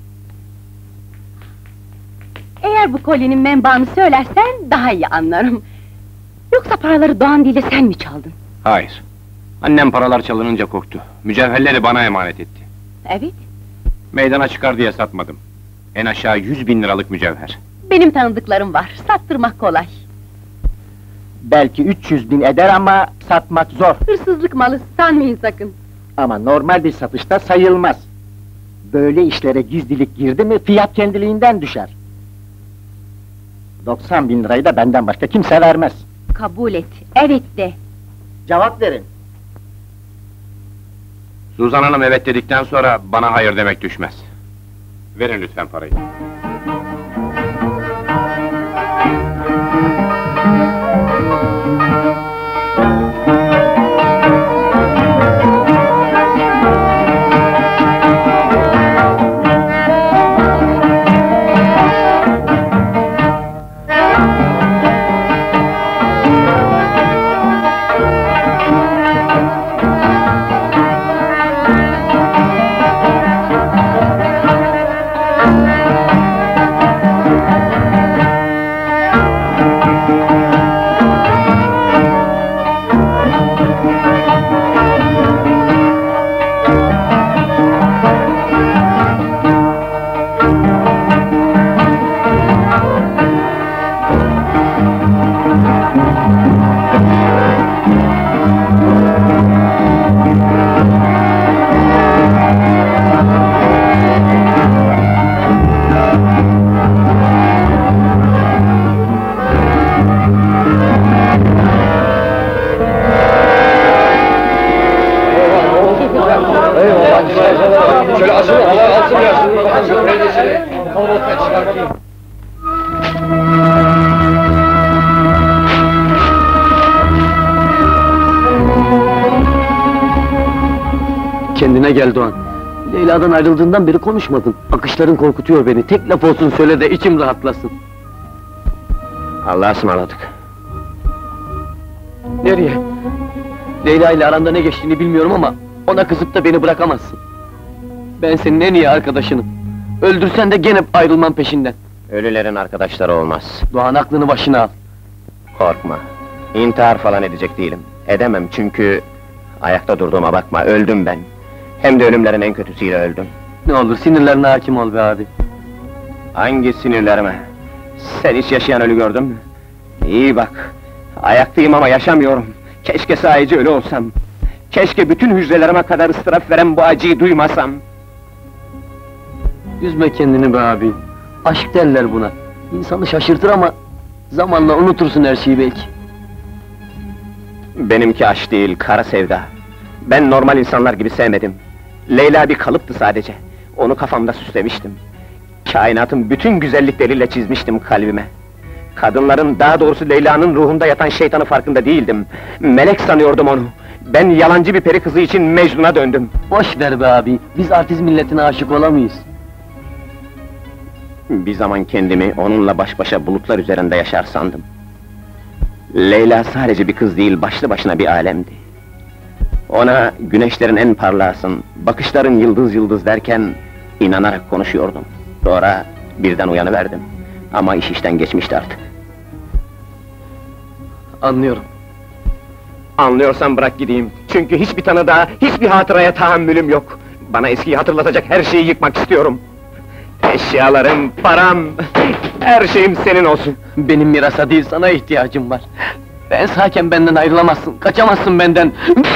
Eğer bu kolyenin menbaını söylersen daha iyi anlarım. Yoksa paraları Doğan değil de sen mi çaldın? Hayır. Annem paralar çalınınca korktu. Mücevherleri bana emanet etti. Evet. Meydana çıkar diye satmadım. En aşağı 100.000 liralık mücevher. Benim tanıdıklarım var, sattırmak kolay. Belki 300.000 eder ama satmak zor. Hırsızlık malı, sanmayın sakın. Ama normal bir satışta sayılmaz. Böyle işlere gizlilik girdi mi fiyat kendiliğinden düşer. 90.000 lirayı da benden başka kimse vermez. Kabul et, evet de. Cevap verin. Suzan Hanım evet dedikten sonra bana hayır demek düşmez. Verin lütfen parayı. Şöyle asıl ya, şu reydesini kalabalıktan çıkartayım. Kendine gel Doğan. Leyla'dan ayrıldığından beri konuşmadın. Bakışların korkutuyor beni. Tek laf olsun söyle de içim rahatlasın. Allah'a ısmarladık. Nereye? Leyla ile aranda ne geçtiğini bilmiyorum ama ona kızıp da beni bırakamazsın. Ben senin en iyi arkadaşınım. Öldürsen de gene ayrılmam peşinden. Ölülerin arkadaşları olmaz. Doğan aklını başına al. Korkma. İntihar falan edecek değilim. Edemem çünkü... Ayakta durduğuma bakma, öldüm ben. Hem de ölümlerin en kötüsüyle öldüm. Ne olur sinirlerine hakim ol be abi. Hangi sinirlerime? Sen hiç yaşayan ölü gördün mü? İyi bak. Ayaktayım ama yaşamıyorum. Keşke sahici ölü olsam. Keşke bütün hücrelerime kadar ıstırap veren bu acıyı duymasam. Üzme kendini be abi. Aşk derler buna. İnsanı şaşırtır ama... Zamanla unutursun her şeyi belki. Benimki aşk değil, kara sevda. Ben normal insanlar gibi sevmedim. Leyla bir kalıptı sadece. Onu kafamda süslemiştim. Kainatın bütün güzellikleriyle çizmiştim kalbime. Kadınların, daha doğrusu Leyla'nın ruhunda yatan şeytanı farkında değildim. Melek sanıyordum onu. Ben yalancı bir peri kızı için Mecnun'a döndüm. Boş ver be abi, biz artist milletine aşık olamayız. Bir zaman kendimi onunla baş başa bulutlar üzerinde yaşar sandım. Leyla sadece bir kız değil, başlı başına bir alemdi. Ona güneşlerin en parlağısın, bakışların yıldız yıldız derken inanarak konuşuyordum. Sonra birden uyanıverdim. Ama iş işten geçmişti artık. Anlıyorum. Anlıyorsan bırak gideyim. Çünkü hiçbir tanıdığa, hiçbir hatıraya tahammülüm yok. Bana eskiyi hatırlatacak her şeyi yıkmak istiyorum. Eşyalarım, param, her şeyim senin olsun. Benim mirasa değil, sana ihtiyacım var. Ben sağken benden ayrılamazsın, kaçamazsın benden.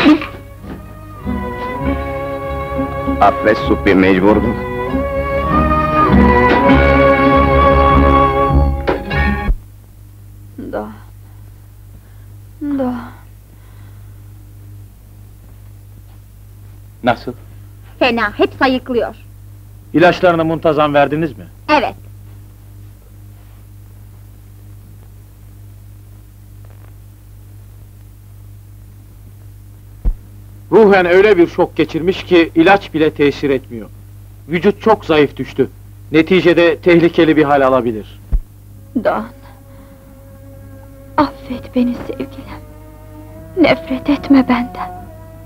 Affet Subbi, mecburdum. Doğan... Doğan... Nasıl? Fena, hep sayıklıyor. İlaçlarını muntazam verdiniz mi? Evet. Ruhen öyle bir şok geçirmiş ki ilaç bile tesir etmiyor. Vücut çok zayıf düştü. Neticede tehlikeli bir hal alabilir. Doğan... Affet beni sevgilim. Nefret etme benden.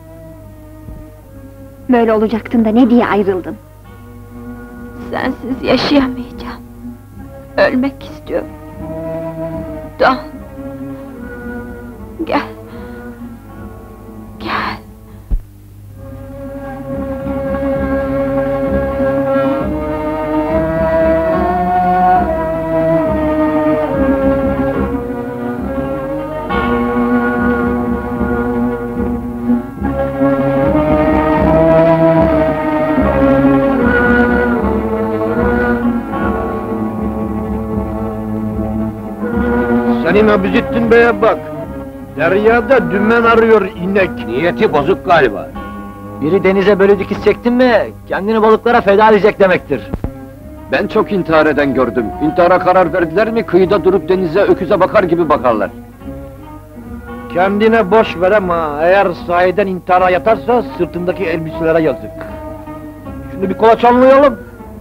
Böyle olacaktın da ne diye ayrıldın? Sensiz yaşayamayacağım. Ölmek istiyorum. Doğan... Gel... Gel... Senin Abizittin Bey'e bak! Deryada dümen arıyor inek! Niyeti bozuk galiba. Biri denize böyle dikiş çektin mi, kendini balıklara feda edecek demektir. Ben çok intihar eden gördüm. İntihara karar verdiler mi, kıyıda durup denize öküze bakar gibi bakarlar. Kendine boş ver ama eğer sahiden intihara yatarsa sırtındaki elbiselere yazık. Şunu bir kolaçanlayalım.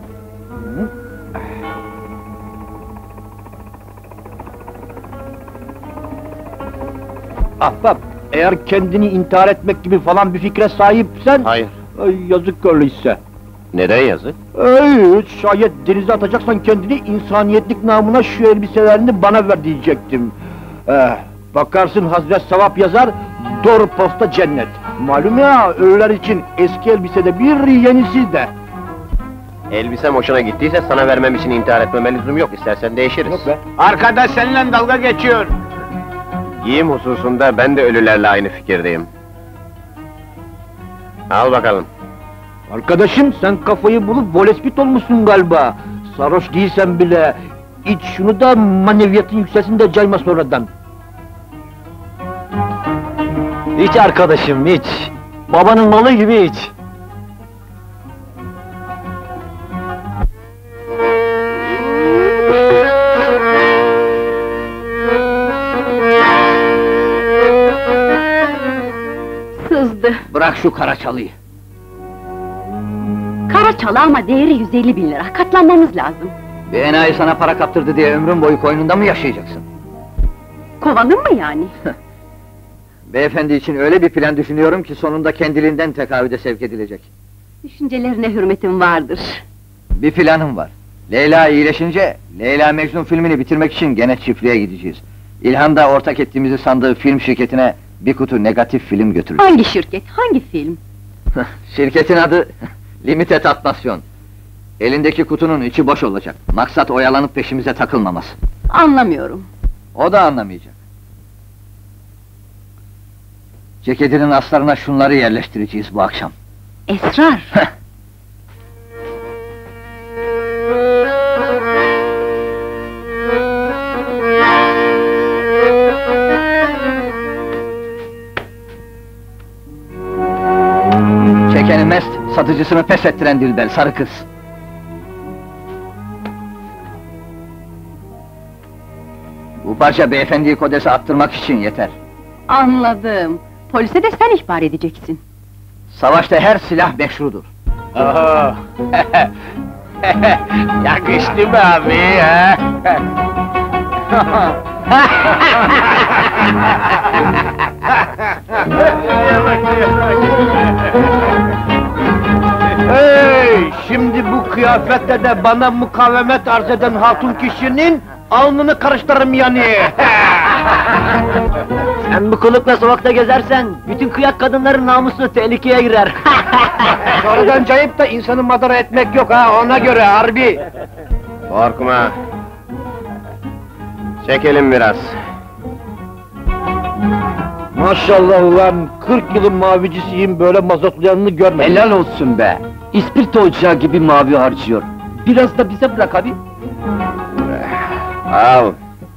Ahbap, eğer kendini intihar etmek gibi falan bir fikre sahipsen... Hayır. Yazık öyleyse. Neden yazık? Şayet denize atacaksan kendini, insaniyetlik namına şu elbiselerini bana ver diyecektim. Bakarsın Hazret Sevap yazar, doğru posta cennet. Malum ya, ölüler için eski elbisede bir yenisi de. Elbisem hoşuna gittiyse sana vermem için intihar etmeme lüzum yok, istersen değişiriz. Yok be. Arkadaş seninle dalga geçiyor. Giyim hususunda ben de ölülerle aynı fikirdeyim. Al bakalım. Arkadaşım, sen kafayı bulup volespit olmuşsun galiba. Sarhoş değilsen bile, iç şunu da maneviyatın yükselsin de cayma sonradan. İç arkadaşım, iç! Babanın malı gibi iç! Sızdı. Bırak şu kara çalıyı. Çala ama değeri 150.000 lira, katlanmamız lazım. Bir enayi sana para kaptırdı diye ömrün boyu koynunda mı yaşayacaksın? Kovanın mı yani? Beyefendi için öyle bir plan düşünüyorum ki sonunda kendiliğinden tekavüde sevk edilecek. Düşüncelerine hürmetim vardır. Bir planım var. Leyla iyileşince, Leyla Mecnun filmini bitirmek için gene çiftliğe gideceğiz. İlhan da ortak ettiğimizi sandığı film şirketine bir kutu negatif film götürür. Hangi şirket, hangi film? Şirketin adı Limited Atmasyon. Elindeki kutunun içi boş olacak. Maksat oyalanıp peşimize takılmaması. Anlamıyorum. O da anlamayacak. Ceketinin aslarına şunları yerleştireceğiz bu akşam. Esrar! Çekeni mest, satıcısını pes ettiren Dilber, sarı kız. Bu parça beyefendiyi kodese attırmak için yeter. Anladım. Polise de sen ihbar edeceksin. Savaşta her silah meşrudur. Oho! Yakıştı mı abi ha? Hey! Şimdi bu kıyafette de bana mukavemet arz eden hatun kişinin alnını karıştırırım yani! Sen bu kılıkla sokakta gezersen, bütün kıyak kadınların namusu tehlikeye girer. Sonradan cayıp da insanı madara etmek yok ha, ona göre harbi! Korkma! Çekelim biraz. Maşallah ulan, 40 yılın mavicisiyim, böyle mazotlayanını görmedim. Helal olsun be! İspirto ocağı gibi mavi harcıyor. Biraz da bize bırak abi. Al!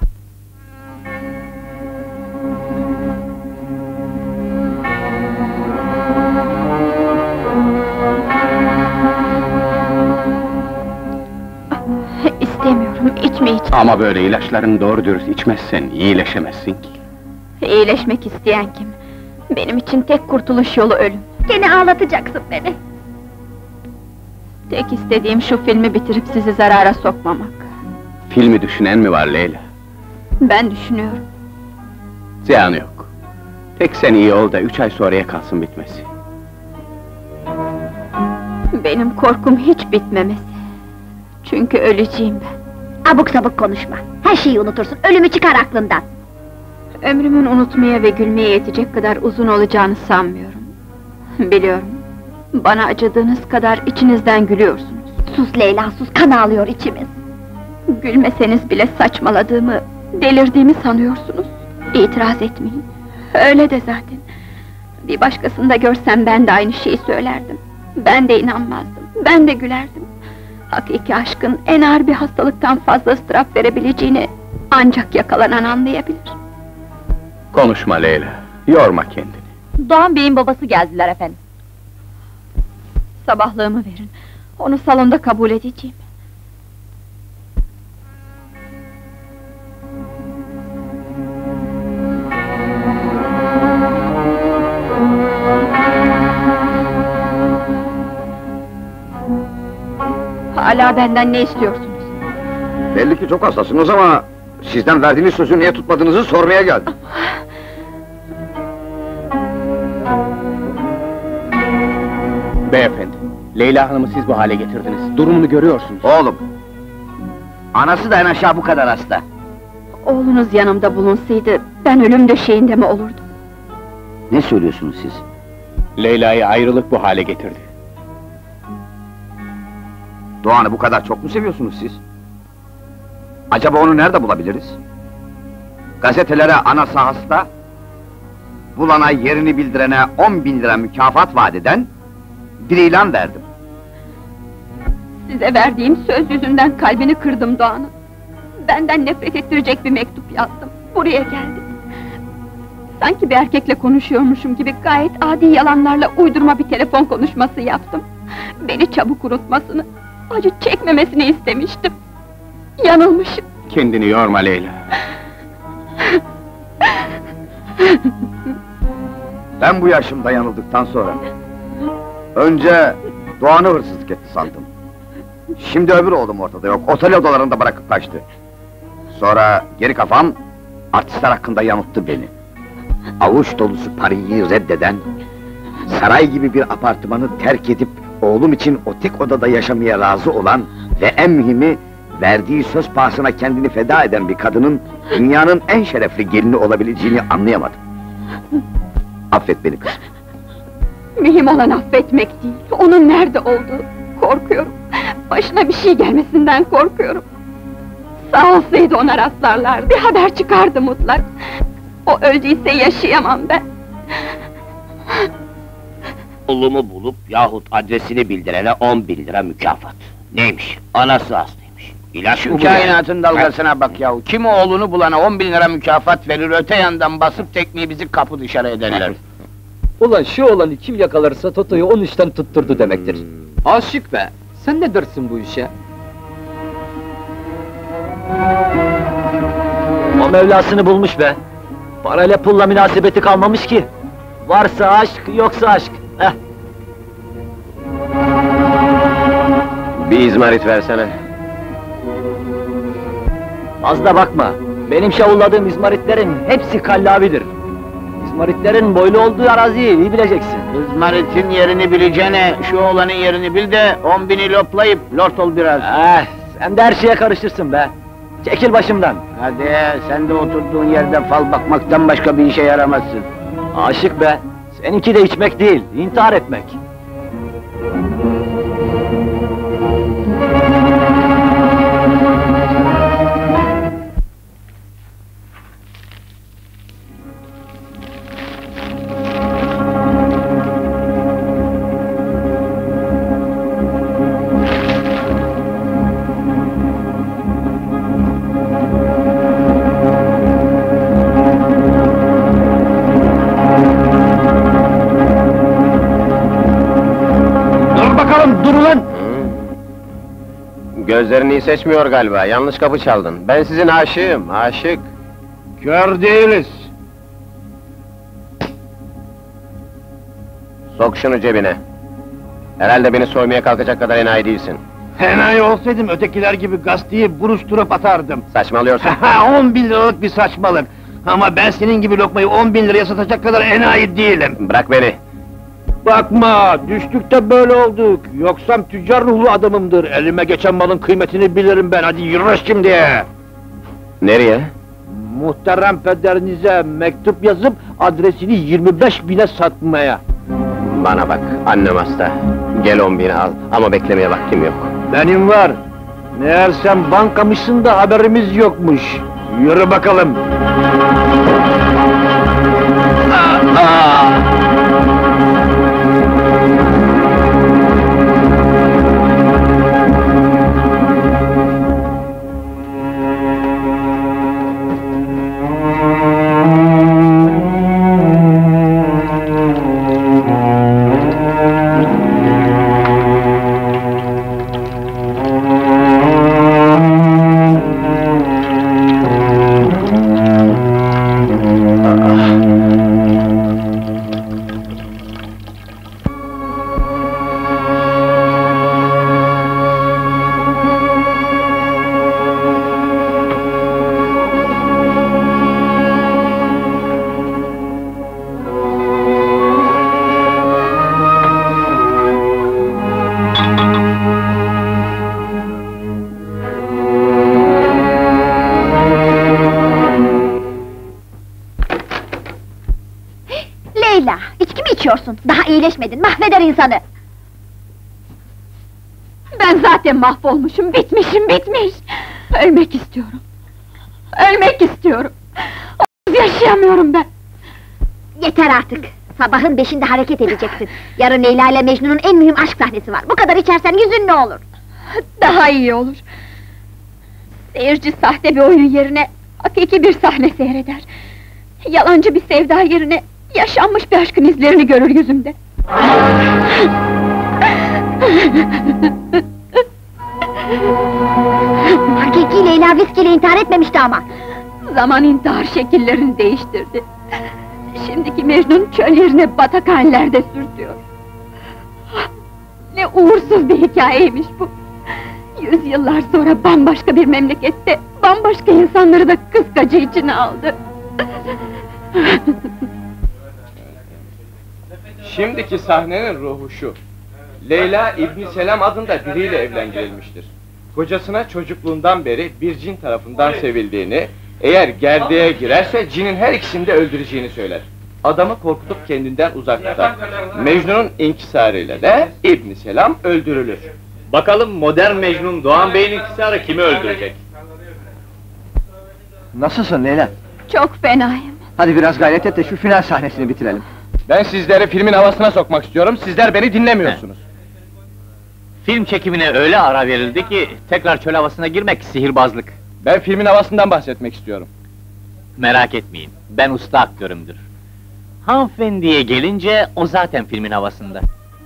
İstemiyorum, içme hiç. Ama böyle ilaçlarını doğru dürüst içmezsen iyileşemezsin ki. İyileşmek isteyen kim? Benim için tek kurtuluş yolu ölüm. Gene ağlatacaksın beni. Tek istediğim şu filmi bitirip sizi zarara sokmamak. Filmi düşünen mi var Leyla? Ben düşünüyorum. Ziyanı yok. Tek sen iyi ol da 3 ay sonraya kalsın bitmesi. Benim korkum hiç bitmemesi. Çünkü öleceğim ben. Abuk sabuk konuşma. Her şeyi unutursun, ölümü çıkar aklından. Ömrümün unutmaya ve gülmeye yetecek kadar uzun olacağını sanmıyorum. Biliyorum, bana acıdığınız kadar içinizden gülüyorsunuz. Sus Leyla, sus, kan ağlıyor içimiz. Gülmeseniz bile saçmaladığımı, delirdiğimi sanıyorsunuz. İtiraz etmeyin. Öyle de zaten. Bir başkasında görsem ben de aynı şeyi söylerdim. Ben de inanmazdım, ben de gülerdim. Hakiki aşkın en ağır bir hastalıktan fazla ıstırap verebileceğini ancak yakalanan anlayabilir. Konuşma Leyla, yorma kendini. Doğan Bey'in babası geldiler efendim. Sabahlığımı verin, onu salonda kabul edeceğim. Hala benden ne istiyorsunuz? Belli ki çok hastasınız ama sizden verdiğiniz sözü niye tutmadığınızı sormaya geldim. Beyefendi, Leyla Hanım'ı siz bu hale getirdiniz. Durumunu görüyorsunuz. Oğlum! Anası da en aşağı bu kadar hasta. Oğlunuz yanımda bulunsaydı, ben ölüm döşeğinde mi olurdum? Ne söylüyorsunuz siz? Leyla'yı ayrılık bu hale getirdi. Doğan'ı bu kadar çok mu seviyorsunuz siz? Acaba onu nerede bulabiliriz? Gazetelere ana sahasında bulana yerini bildirene 10.000 lira mükafat vaat eden bir ilan verdim. Size verdiğim söz yüzünden kalbini kırdım Doğan'ın. Benden nefret ettirecek bir mektup yazdım, buraya geldim. Sanki bir erkekle konuşuyormuşum gibi gayet adi yalanlarla uydurma bir telefon konuşması yaptım. Beni çabuk unutmasını, acı çekmemesini istemiştim. Yanılmışım. Kendini yorma Leyla. Ben bu yaşımda yanıldıktan sonra önce Doğan'ı hırsızlık etti sandım. Şimdi öbür oğlum ortada yok, otel odalarında bırakıp kaçtı. Sonra geri kafam, artistler hakkında yanılttı beni. Avuç dolusu parayı reddeden, saray gibi bir apartmanı terk edip oğlum için o tek odada yaşamaya razı olan ve en mühimi, verdiği söz pahasına kendini feda eden bir kadının dünyanın en şerefli gelini olabileceğini anlayamadım. Affet beni kızım. Mühim olan affetmek değil, onun nerede olduğu. Korkuyorum, başına bir şey gelmesinden korkuyorum. Sağ olsaydı ona rastlarlar, bir haber çıkardı mutlak. O öldüyse yaşayamam ben. Oğlumu bulup yahut adresini bildirene 10.000 lira mükafat. Neymiş? Anası hastaymış. İlaç Şu kainatın dalgasına bak yahu! Kim oğlunu bulana 10.000 lira mükafat verir, öte yandan basıp tekmeyi bizi kapı dışarı ederler. Ulan şu oğlanı kim yakalarsa Toto'yu 13'ten tutturdu demektir. Aşık be! Sen ne dersin bu işe? O Mevlasını bulmuş be! Parayla pulla münasebeti kalmamış ki! Varsa aşk, yoksa aşk! Heh! Bir izmarit versene. Fazla bakma! Benim şavulladığım izmaritlerin hepsi kallavidir! İzmaritlerin boylu olduğu araziyi iyi bileceksin! İzmarit'in yerini bileceğine, şu oğlanın yerini bil de 10.000'i loplayıp lord ol biraz! Sen de her şeye karışırsın be! Çekil başımdan! Hadi, sen de oturduğun yerde fal bakmaktan başka bir işe yaramazsın! Aşık be! Seninki de içmek değil, intihar etmek! Gözlerini iyi seçmiyor galiba, yanlış kapı çaldın. Ben sizin aşığım, aşık. Kör değiliz! Sok şunu cebine. Herhalde beni soymaya kalkacak kadar enayi değilsin. Enayi olsaydım ötekiler gibi gazeteyi buruşturup atardım. Saçmalıyorsun. 10.000 liralık bir saçmalık! Ama ben senin gibi lokmayı 10.000 liraya satacak kadar enayi değilim! Bırak beni! Bakma, düştük de böyle olduk! Yoksam tüccar ruhlu adamımdır, elime geçen malın kıymetini bilirim ben, hadi yürü şimdi! Nereye? Muhterem pederinize mektup yazıp, adresini 25.000'e satmaya! Bana bak, annem hasta. Gel 10.000'i al, ama beklemeye vaktim yok. Benim var! Meğer sen bankamışsın da haberimiz yokmuş! Yürü bakalım! Leyla, içki mi içiyorsun? Daha iyileşmedin, mahveder insanı! Ben zaten mahvolmuşum, bitmişim, bitmiş! Ölmek istiyorum! Ölmek istiyorum! Onsuz yaşayamıyorum ben! Yeter artık! Sabahın 5'inde hareket edeceksin! Yarın Leyla ile Mecnun'un en mühim aşk sahnesi var! Bu kadar içersen yüzün ne olur? Daha iyi olur! Seyirci sahte bir oyun yerine hakiki bir sahne seyreder! Yalancı bir sevda yerine yaşanmış bir aşkın izlerini görür yüzümde! Hakiki Leyla viskiyle intihar etmemişti ama! Zaman intihar şekillerini değiştirdi! Şimdiki Mecnun çöl yerine batakhanelerde sürtüyor! Ne Ne uğursuz bir hikayeymiş bu! Yüzyıllar sonra bambaşka bir memlekette, bambaşka insanları da kıskacı içine aldı. Şimdiki sahnenin ruhu şu. Leyla İbn Selam adında biriyle evlendirilmiştir. Kocasına çocukluğundan beri bir cin tarafından sevildiğini, eğer gerdeğe girerse cinin her ikisini de öldüreceğini söyler. Adamı korkutup kendinden uzak tutar. Mecnun'un inkisarıyla da İbn Selam öldürülür. Bakalım modern Mecnun Doğan Bey'in inkisarı kimi öldürecek? Nasılsın Leyla? Çok fenayım. Hadi biraz gayret et de şu final sahnesini bitirelim. Ben sizleri filmin havasına sokmak istiyorum, sizler beni dinlemiyorsunuz. Film çekimine öyle ara verildi ki, tekrar çöl havasına girmek sihirbazlık. Ben filmin havasından bahsetmek istiyorum. Merak etmeyin, ben usta aktörümdür. Hanımefendiye gelince, o zaten filmin havasında.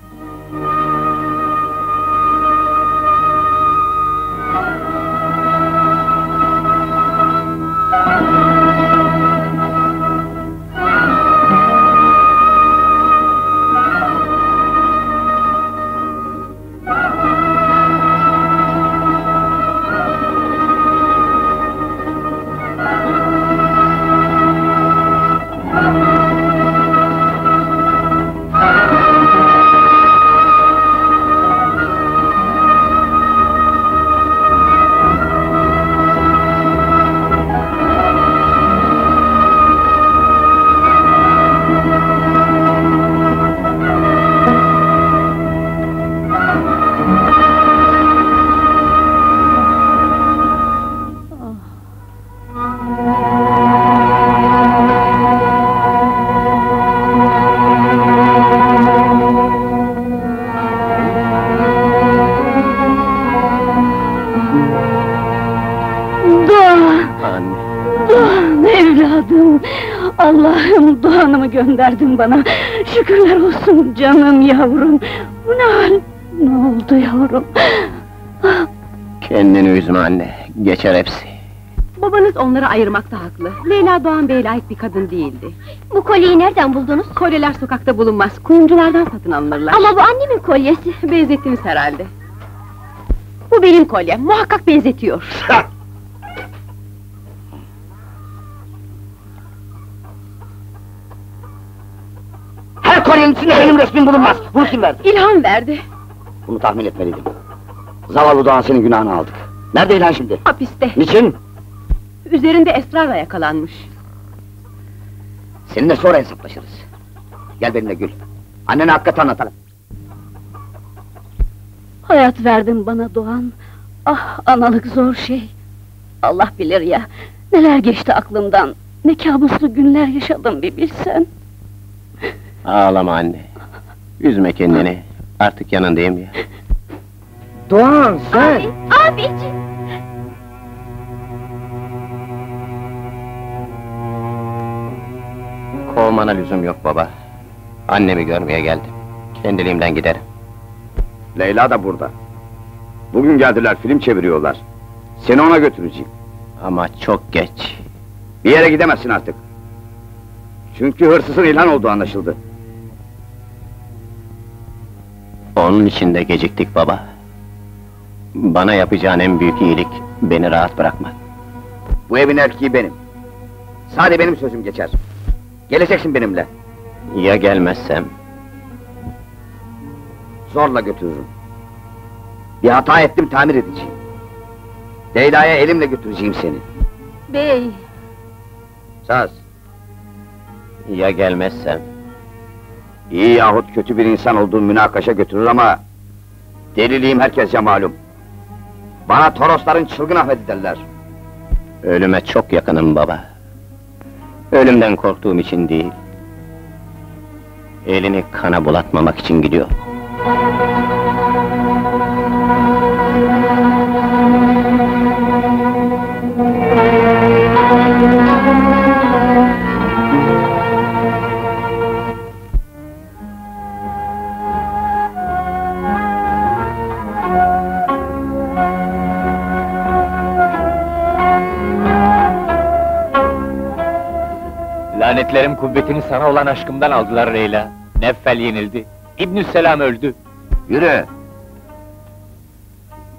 Allah'ım, Doğan'ımı gönderdin bana! Şükürler olsun canım yavrum! Bu ne hal? Ne oldu yavrum? Kendini üzme anne, geçer hepsi. Babanız onları ayırmakta haklı. Leyla Doğan Bey'e layık bir kadın değildi. Bu kolyeyi nereden buldunuz? Kolyeler sokakta bulunmaz, kuyumculardan satın alınırlar. Ama bu annemin kolyesi! Benzettiniz herhalde. Bu benim kolyem, muhakkak benzetiyor. Her kolyenin içinde benim resmim bulunmaz! Bunu kim verdi? İlham verdi. Bunu tahmin etmeliydim. Zavallı Doğan senin günahını aldık. Nerede İlhan şimdi? Hapiste. Niçin? Üzerinde esrarla yakalanmış. Seninle sonra hesaplaşırız. Gel benimle Gül. Annene hakikati anlatalım. Hayat verdin bana Doğan! Ah, analık zor şey! Allah bilir ya, neler geçti aklımdan, ne kabuslu günler yaşadım bir bilsen! Ağlama anne, üzme kendini, artık yanındayım ya. Doğan, sen! Abiciğim! Kovmana lüzum yok baba. Annemi görmeye geldim. Kendiliğimden giderim. Leyla da burada. Bugün geldiler, film çeviriyorlar. Seni ona götüreceğim. Ama çok geç. Bir yere gidemezsin artık. Çünkü hırsızın İlhan olduğu anlaşıldı. Onun için de geciktik baba. Bana yapacağın en büyük iyilik, beni rahat bırakmak. Bu evin erkeği benim. Sadece benim sözüm geçer. Geleceksin benimle. Ya gelmezsem? Zorla götürürüm. Bir hata ettim, tamir edeceğim. Leyla'ya elimle götüreceğim seni. Bey! Saz! Ya gelmezsem? İyi yahut kötü bir insan olduğum münakaşa götürür ama... deliliğim herkesce malum. Bana Torosların çılgın Ahmet derler. Ölüme çok yakınım baba. Ölümden korktuğum için değil. Elini kana bulatmamak için gidiyor. Lanetlerim kuvvetini sana olan aşkımdan aldılar Leyla. Neffel yenildi. İbnüsselam öldü. Yürü!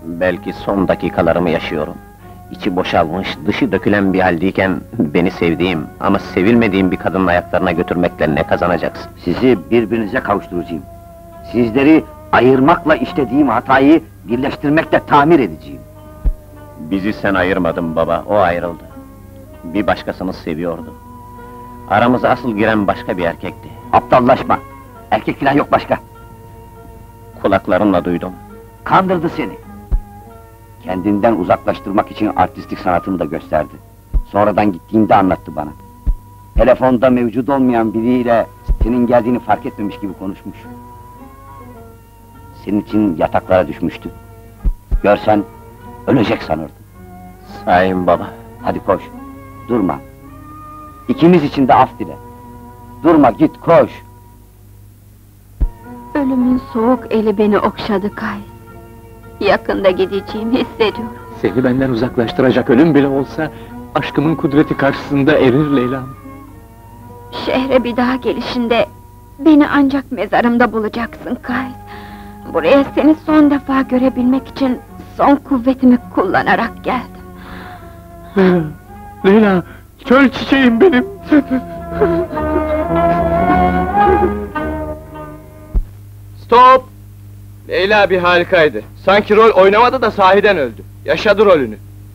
Belki son dakikalarımı yaşıyorum. İçi boşalmış, dışı dökülen bir haldeyken beni sevdiğim ama sevilmediğim bir kadının ayaklarına götürmekle ne kazanacaksın? Sizi birbirinize kavuşturacağım. Sizleri ayırmakla işlediğim hatayı birleştirmekle tamir edeceğim. Bizi sen ayırmadın baba, o ayrıldı. Bir başkasını seviyordu. Aramıza asıl giren başka bir erkekti. Aptallaşma! Erkek falan yok başka! Kulaklarımla duydum. Kandırdı seni! Kendinden uzaklaştırmak için artistik sanatını da gösterdi. Sonradan gittiğinde anlattı bana. Telefonda mevcut olmayan biriyle senin geldiğini fark etmemiş gibi konuşmuş. Senin için yataklara düşmüştü. Görsen ölecek sanırdın. Sahi mi baba? Hadi koş, durma. İkimiz için de af dile. Durma, git koş. Ölümün soğuk eli beni okşadı Kays. Yakında gideceğimi hissediyorum. Seni benden uzaklaştıracak ölüm bile olsa, aşkımın kudreti karşısında erir Leyla'm. Şehre bir daha gelişinde, beni ancak mezarımda bulacaksın Kays. Buraya seni son defa görebilmek için, son kuvvetimi kullanarak geldim. Leyla, Leyla, çöl çiçeğim benim! Stop! Leyla bir harikaydı. Sanki rol oynamadı da sahiden öldü. Yaşadı rolünü.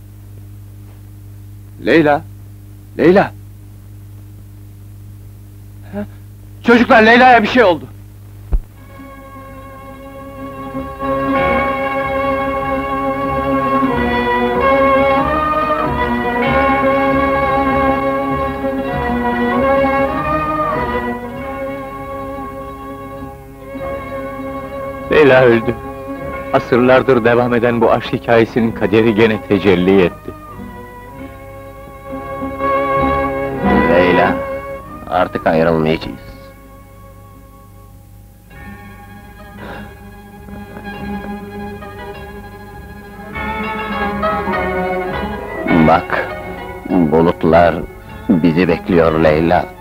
Leyla! Leyla! Ha? Çocuklar, Leyla'ya bir şey oldu. Leyla öldü. Asırlardır devam eden bu aşk hikayesinin kaderi gene tecelli etti. Leyla, artık ayrılmayacağız. Bak, bulutlar bizi bekliyor Leyla.